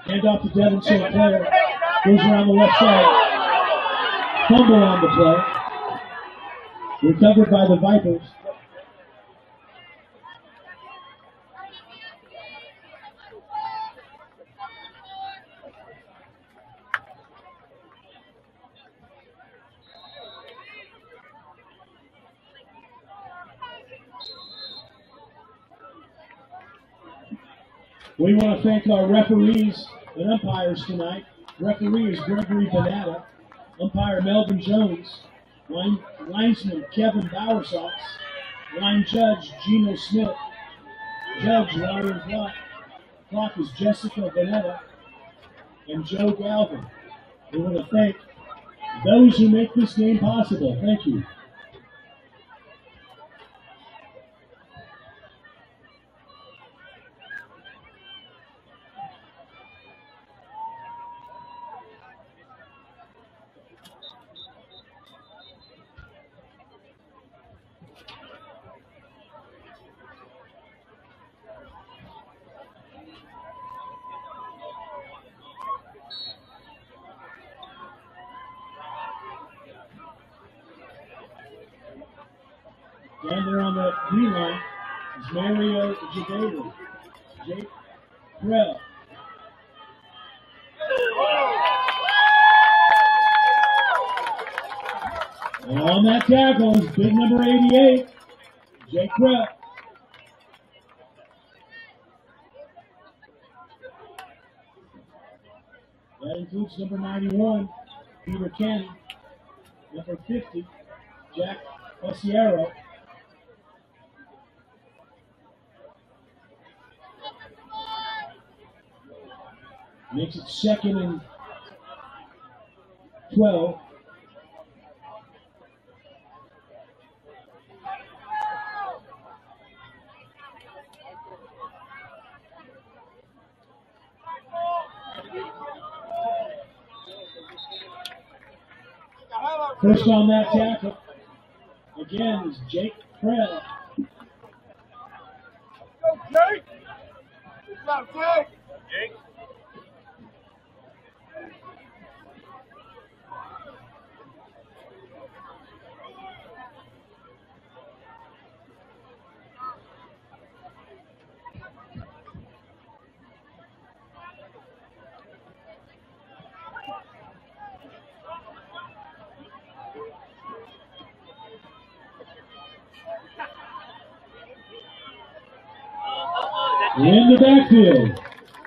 Hand off to Devin St. Clair. Goes around the left side. Fumble on the play. Recovered by the Vipers. We want to thank our referees and umpires tonight. Referee is Gregory Buena. Umpire Melvin Jones. Linesman Kevin Bowersox. Line judge Gino Smith. Judge Ryan Clark. Clock is Jessica Buena and Joe Galvin. We want to thank those who make this game possible. Thank you. Down there on the green line is Mario Jadeva. Jake Krell. And on that tackle is big number 88, Jake Krell. That includes number 91, Peter Cannon. Number 50, Jack Osiero. Makes it 2nd and 12. First on that tackle, again, is Jake Krell. Go, Jake! Good job, Jake! Jake? In the backfield.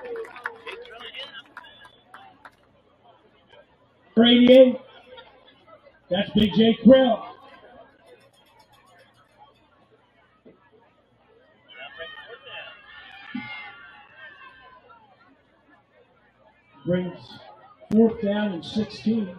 88. That's Big Jake Krell. Brings 4th down and 16.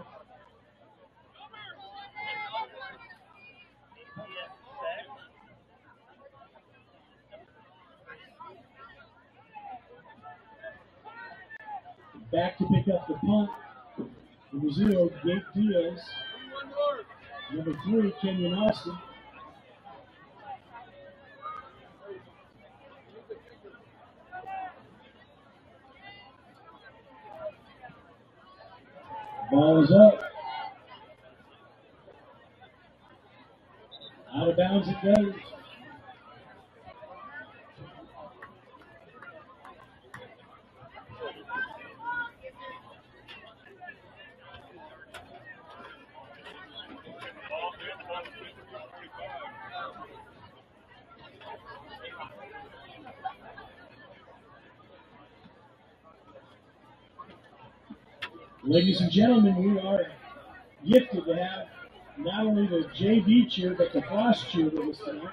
Back to pick up the punt. Number 0, Gate Diaz. Number 3, Kenyon Austin. Ball is up. Out of bounds it goes. Ladies and gentlemen, we are gifted to have not only the JV cheer, but the Frost cheer with us tonight.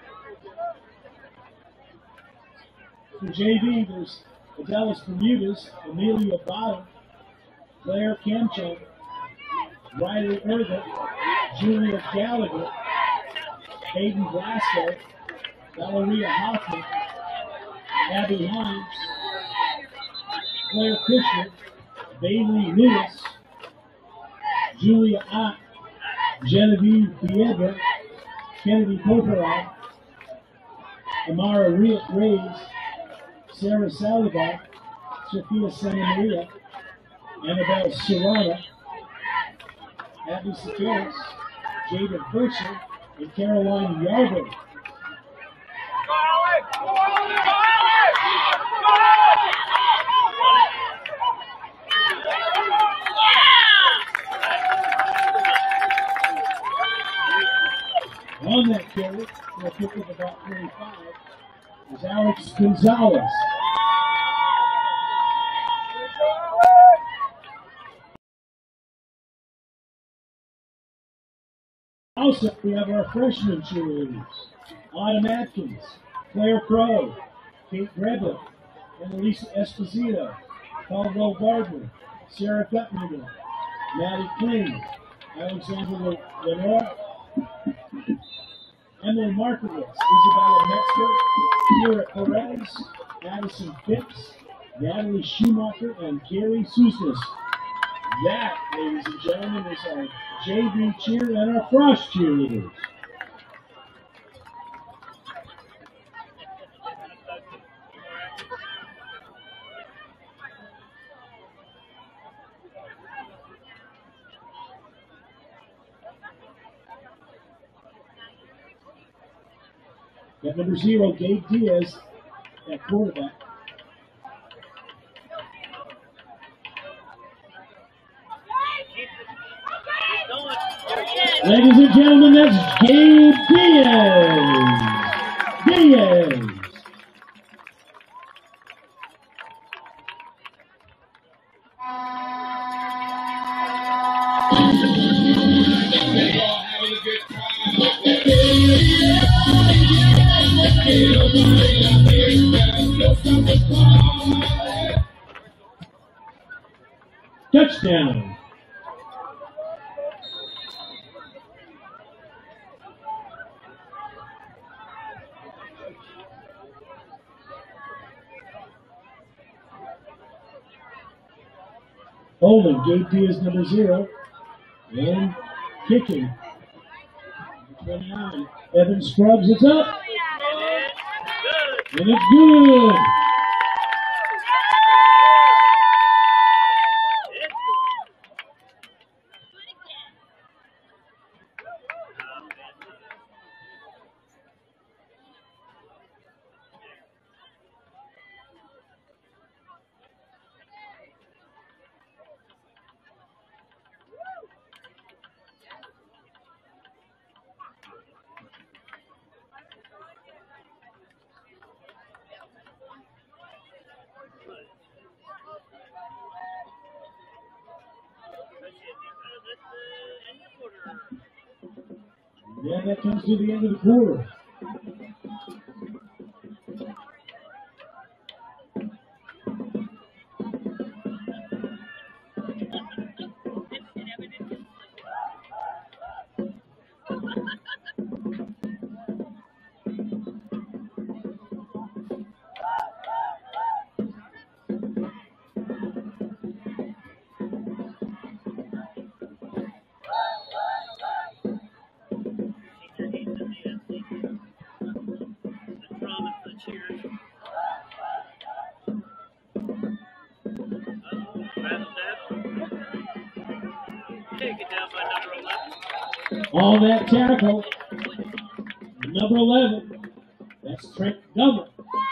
For JV, there's Adelis Bermudez, Amelia Bottom, Claire Kamchuk, Riley Irvin, Julia Gallagher, Hayden Blasco, Valeria Hoffman, Abby Hines, Claire Fisher, Bailey Lewis, Julia Ott, Genevieve Piedra, Kennedy Poparov, Amara Reyes, Sarah Salivar, Sophia Santa Maria, Annabelle Serrana, Abby Sakaris, Jada Verser, and Caroline Yarber. On that carry, for a kick of about 25, is Alex Gonzalez. Also, we have our freshman cheerleaders, Autumn Atkins, Claire Crow, Kate Grebel, Annalisa Esposito, Caldwell Gardner, Sarah Gutniger, Maddie Kling, Alexandra Lenore, Emily Markowitz, Isabella Metzger, Kira Perez, Addison Phipps, Natalie Schumacher, and Carrie Susnes. That, ladies and gentlemen, is our JV cheer and our Frost cheerleaders. Got number 0, Gabe Diaz, at quarterback. Ladies and gentlemen, that's Gabe Diaz. Touchdown. Holding, Gabe Diaz, number 0. And kicking, 29. Evan Scruggs, it's up. And it's good. Yeah, that comes to the end of the quarter. On that tackle, number 11, that's Trent Gummer.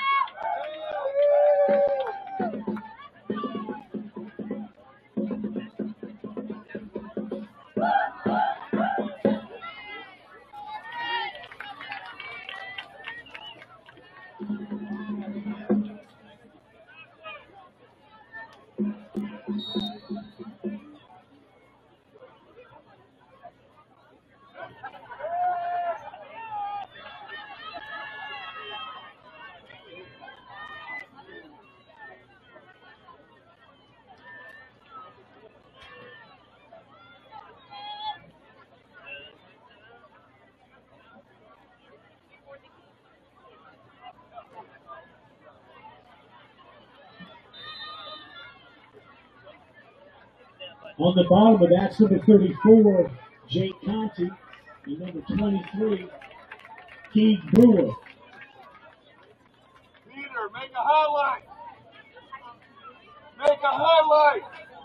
On the bottom of that's number 34, Jake Conti, and number 23, Keith Brewer. Peter, make a highlight. Make a highlight.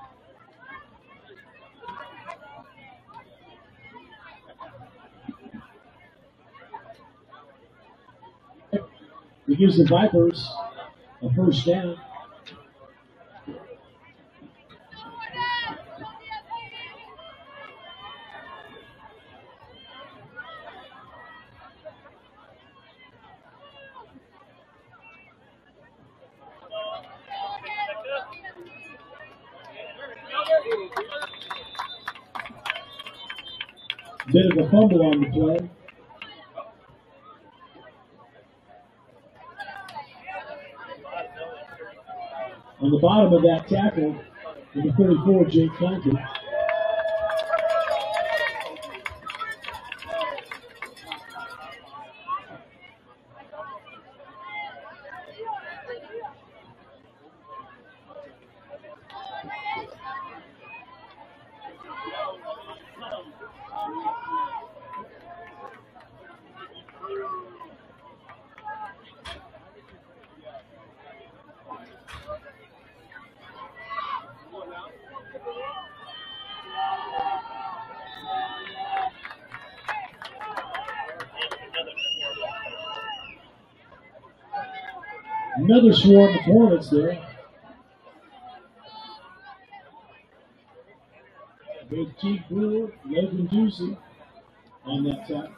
It gives the Vipers a first down. Bit of a fumble on the play. On the bottom of that tackle, number 34, Jake Conklin. Another swarm of Hornets there. Big Chief Brewer, Logan Juicy on that side.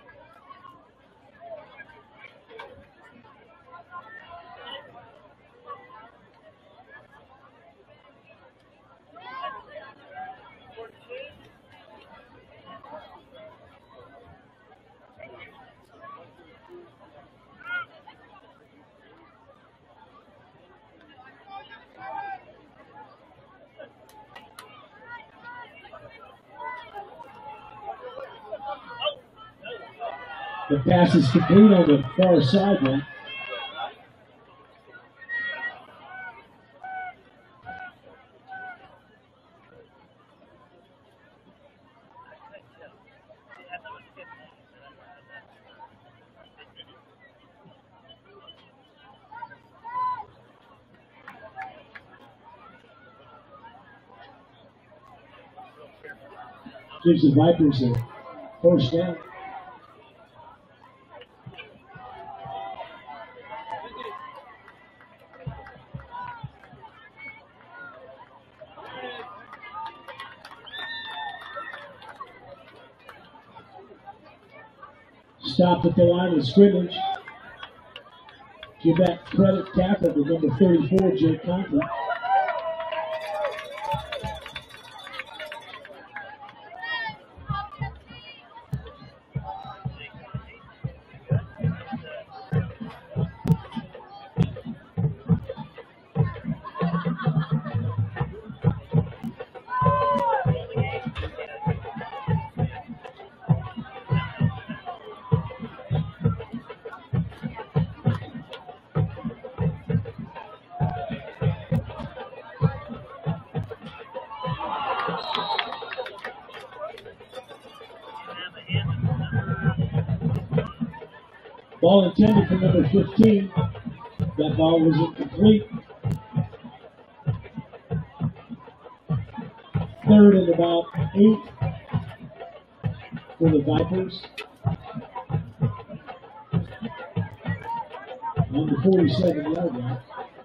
The pass is complete on the far sideline. Gives the Vipers a first down. Stopped at the line of scrimmage. Give that credit tackle to number 34, Jake Conklin. Ball intended for number 15. That ball was incomplete. Third and about 8 for the Vipers. On the 47-yard line.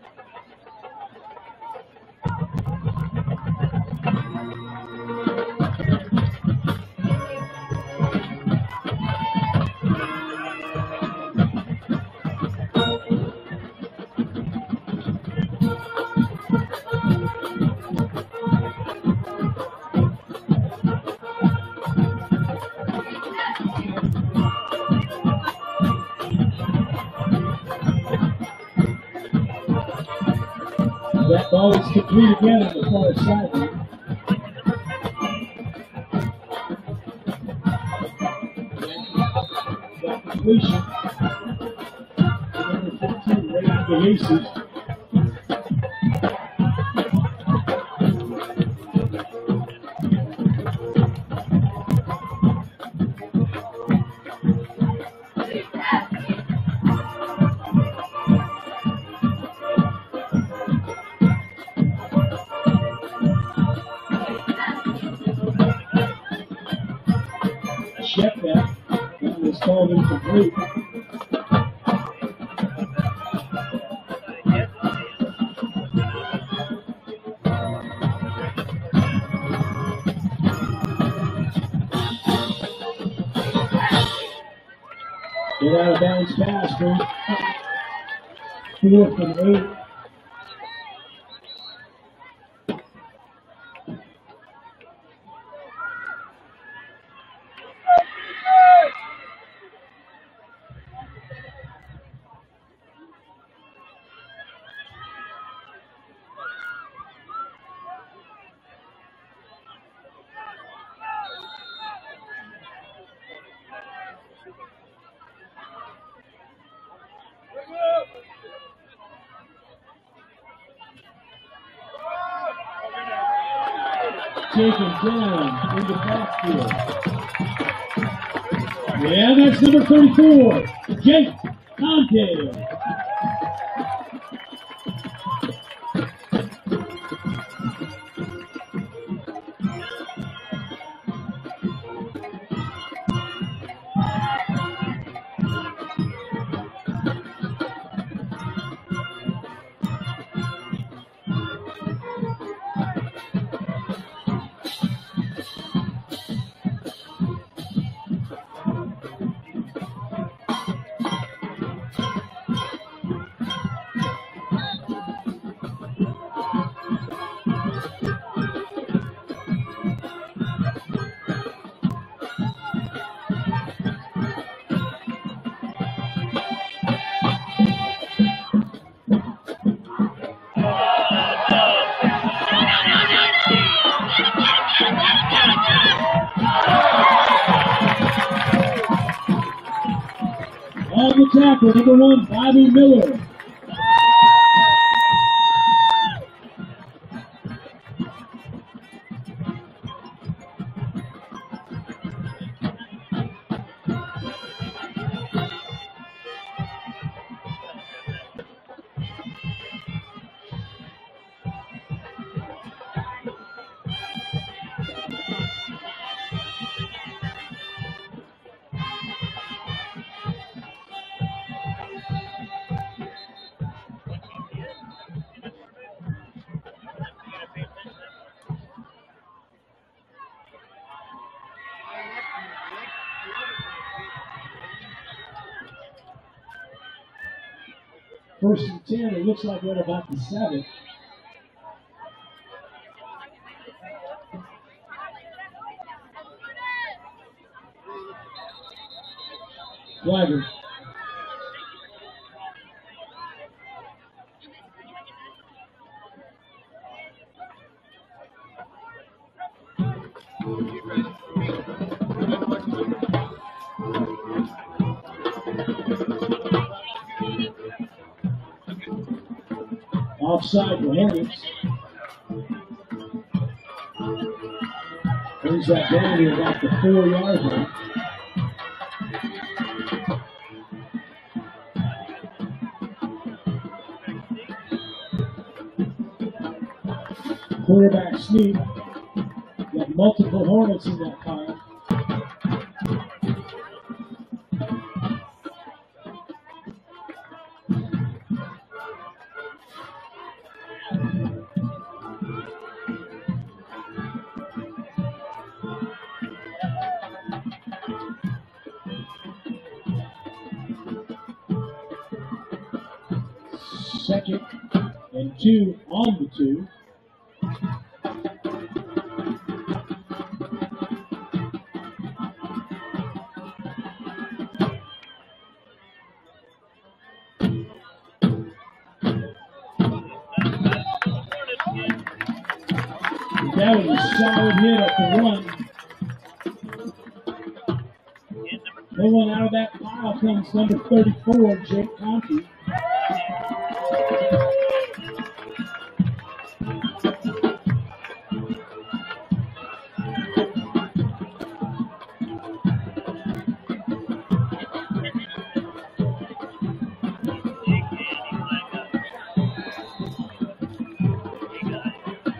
That ball is complete again on the far sideline. That completion to number 15, Ray DeLacy. check that. That was called incomplete. Get out of bounds pass for 4th and 8. Taken down in the backfield. Yeah, that's number 34, Jake Conte. On the tackle, number 1, Bobby Miller. First and 10, it looks like we're at about the 7. Flagger. Offside for Hornets. Brings that down to about the 4-yard line. Quarterback sneak. Got multiple Hornets in that pile. Second and 2 on the 2. That was a solid hit at the run. Pulling out of that pile comes number 34, Jake Conte.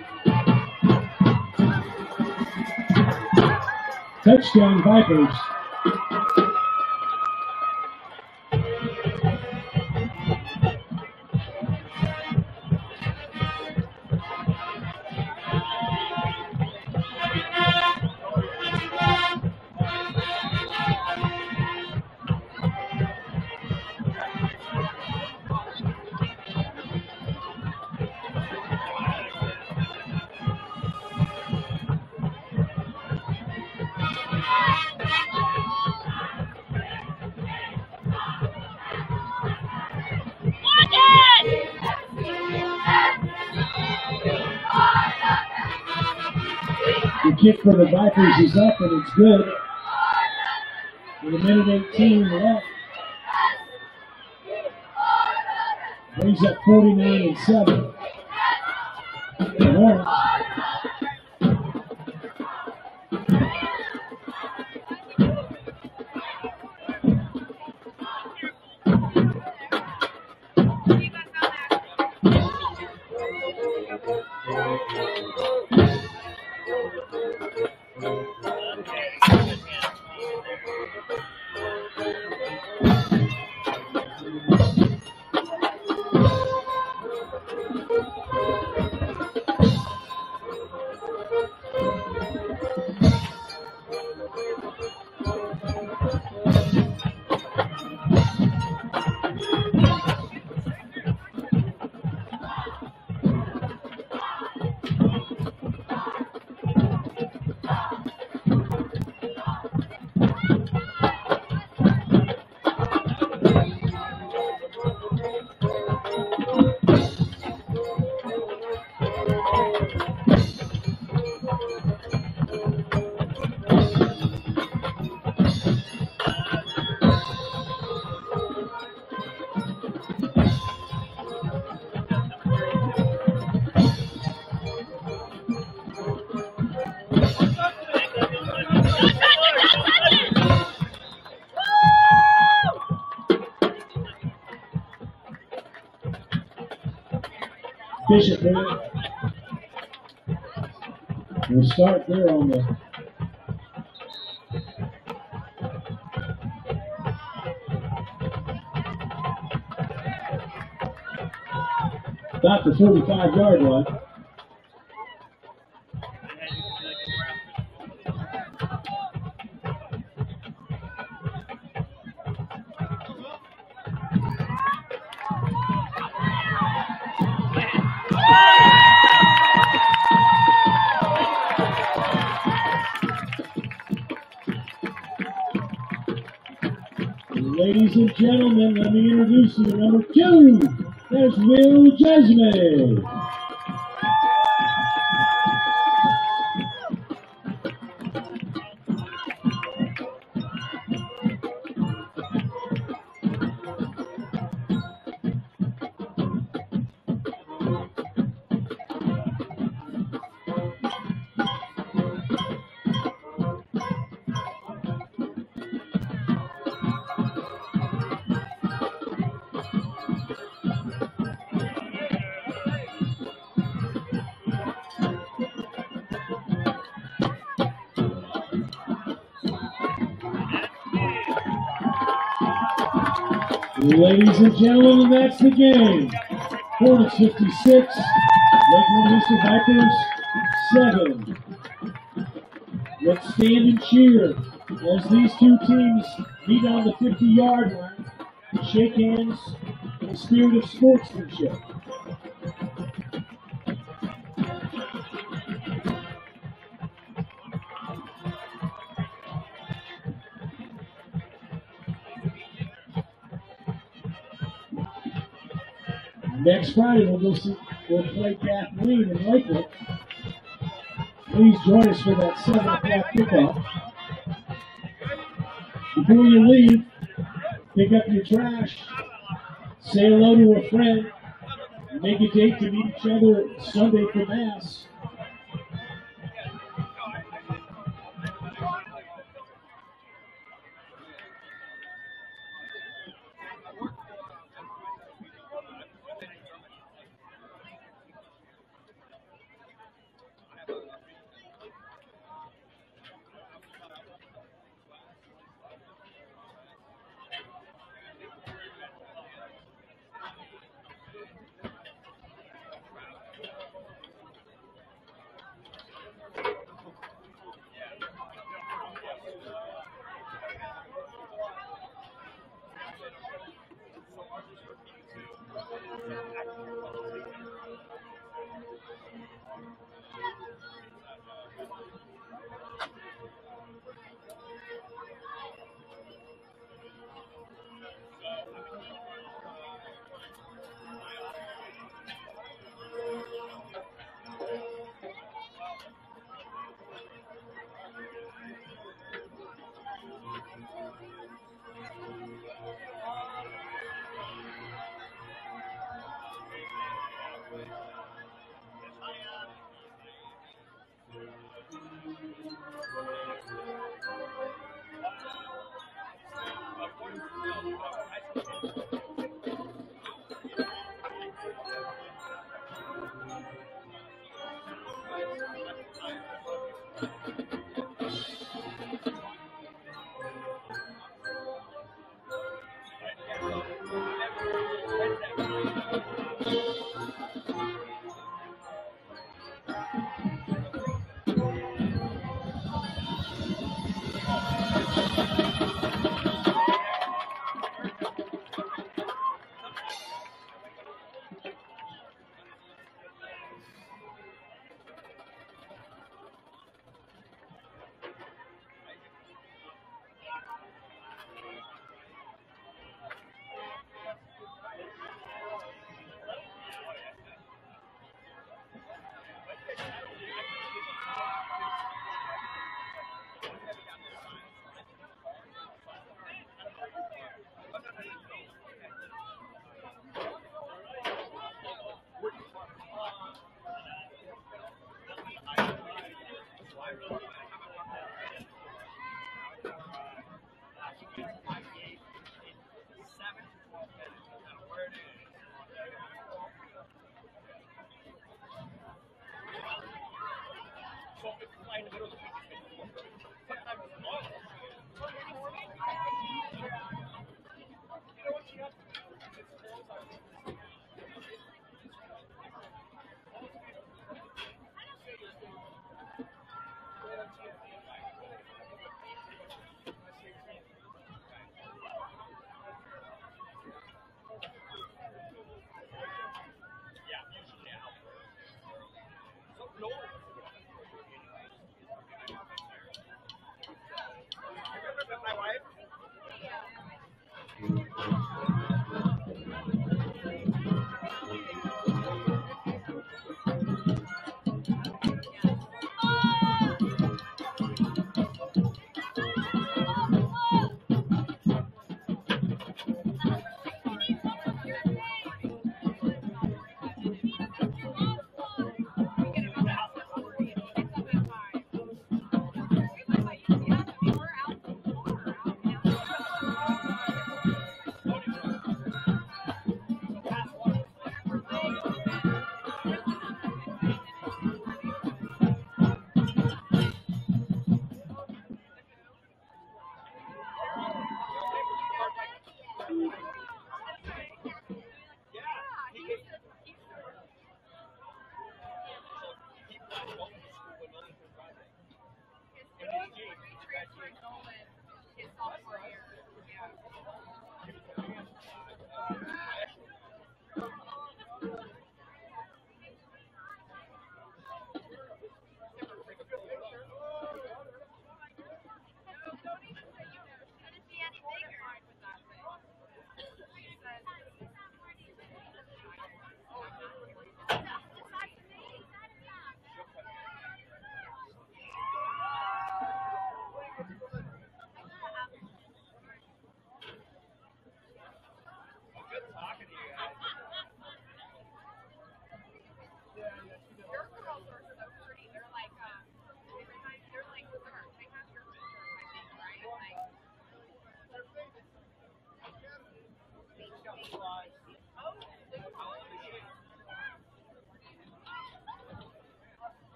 Touchdown Vipers. kick for the Vipers is up and it's good. With a minute 18 left. Brings up 49-7. The Hornets. Bishop there. We'll start there on the about the 45-yard line. Ladies and gentlemen, let me introduce you to number 2. There's Will Jesme. Ladies and gentlemen, that's the game. Hornets 56, Lakeland Vista Vipers 7. Let's stand and cheer as these two teams meet on the 50-yard line and shake hands in the spirit of sportsmanship. Next Friday, we'll play Kathleen in Lakeland. Please join us for that 7 o'clock kickoff. Before you leave, pick up your trash, say hello to a friend, and make a date to meet each other Sunday for Mass.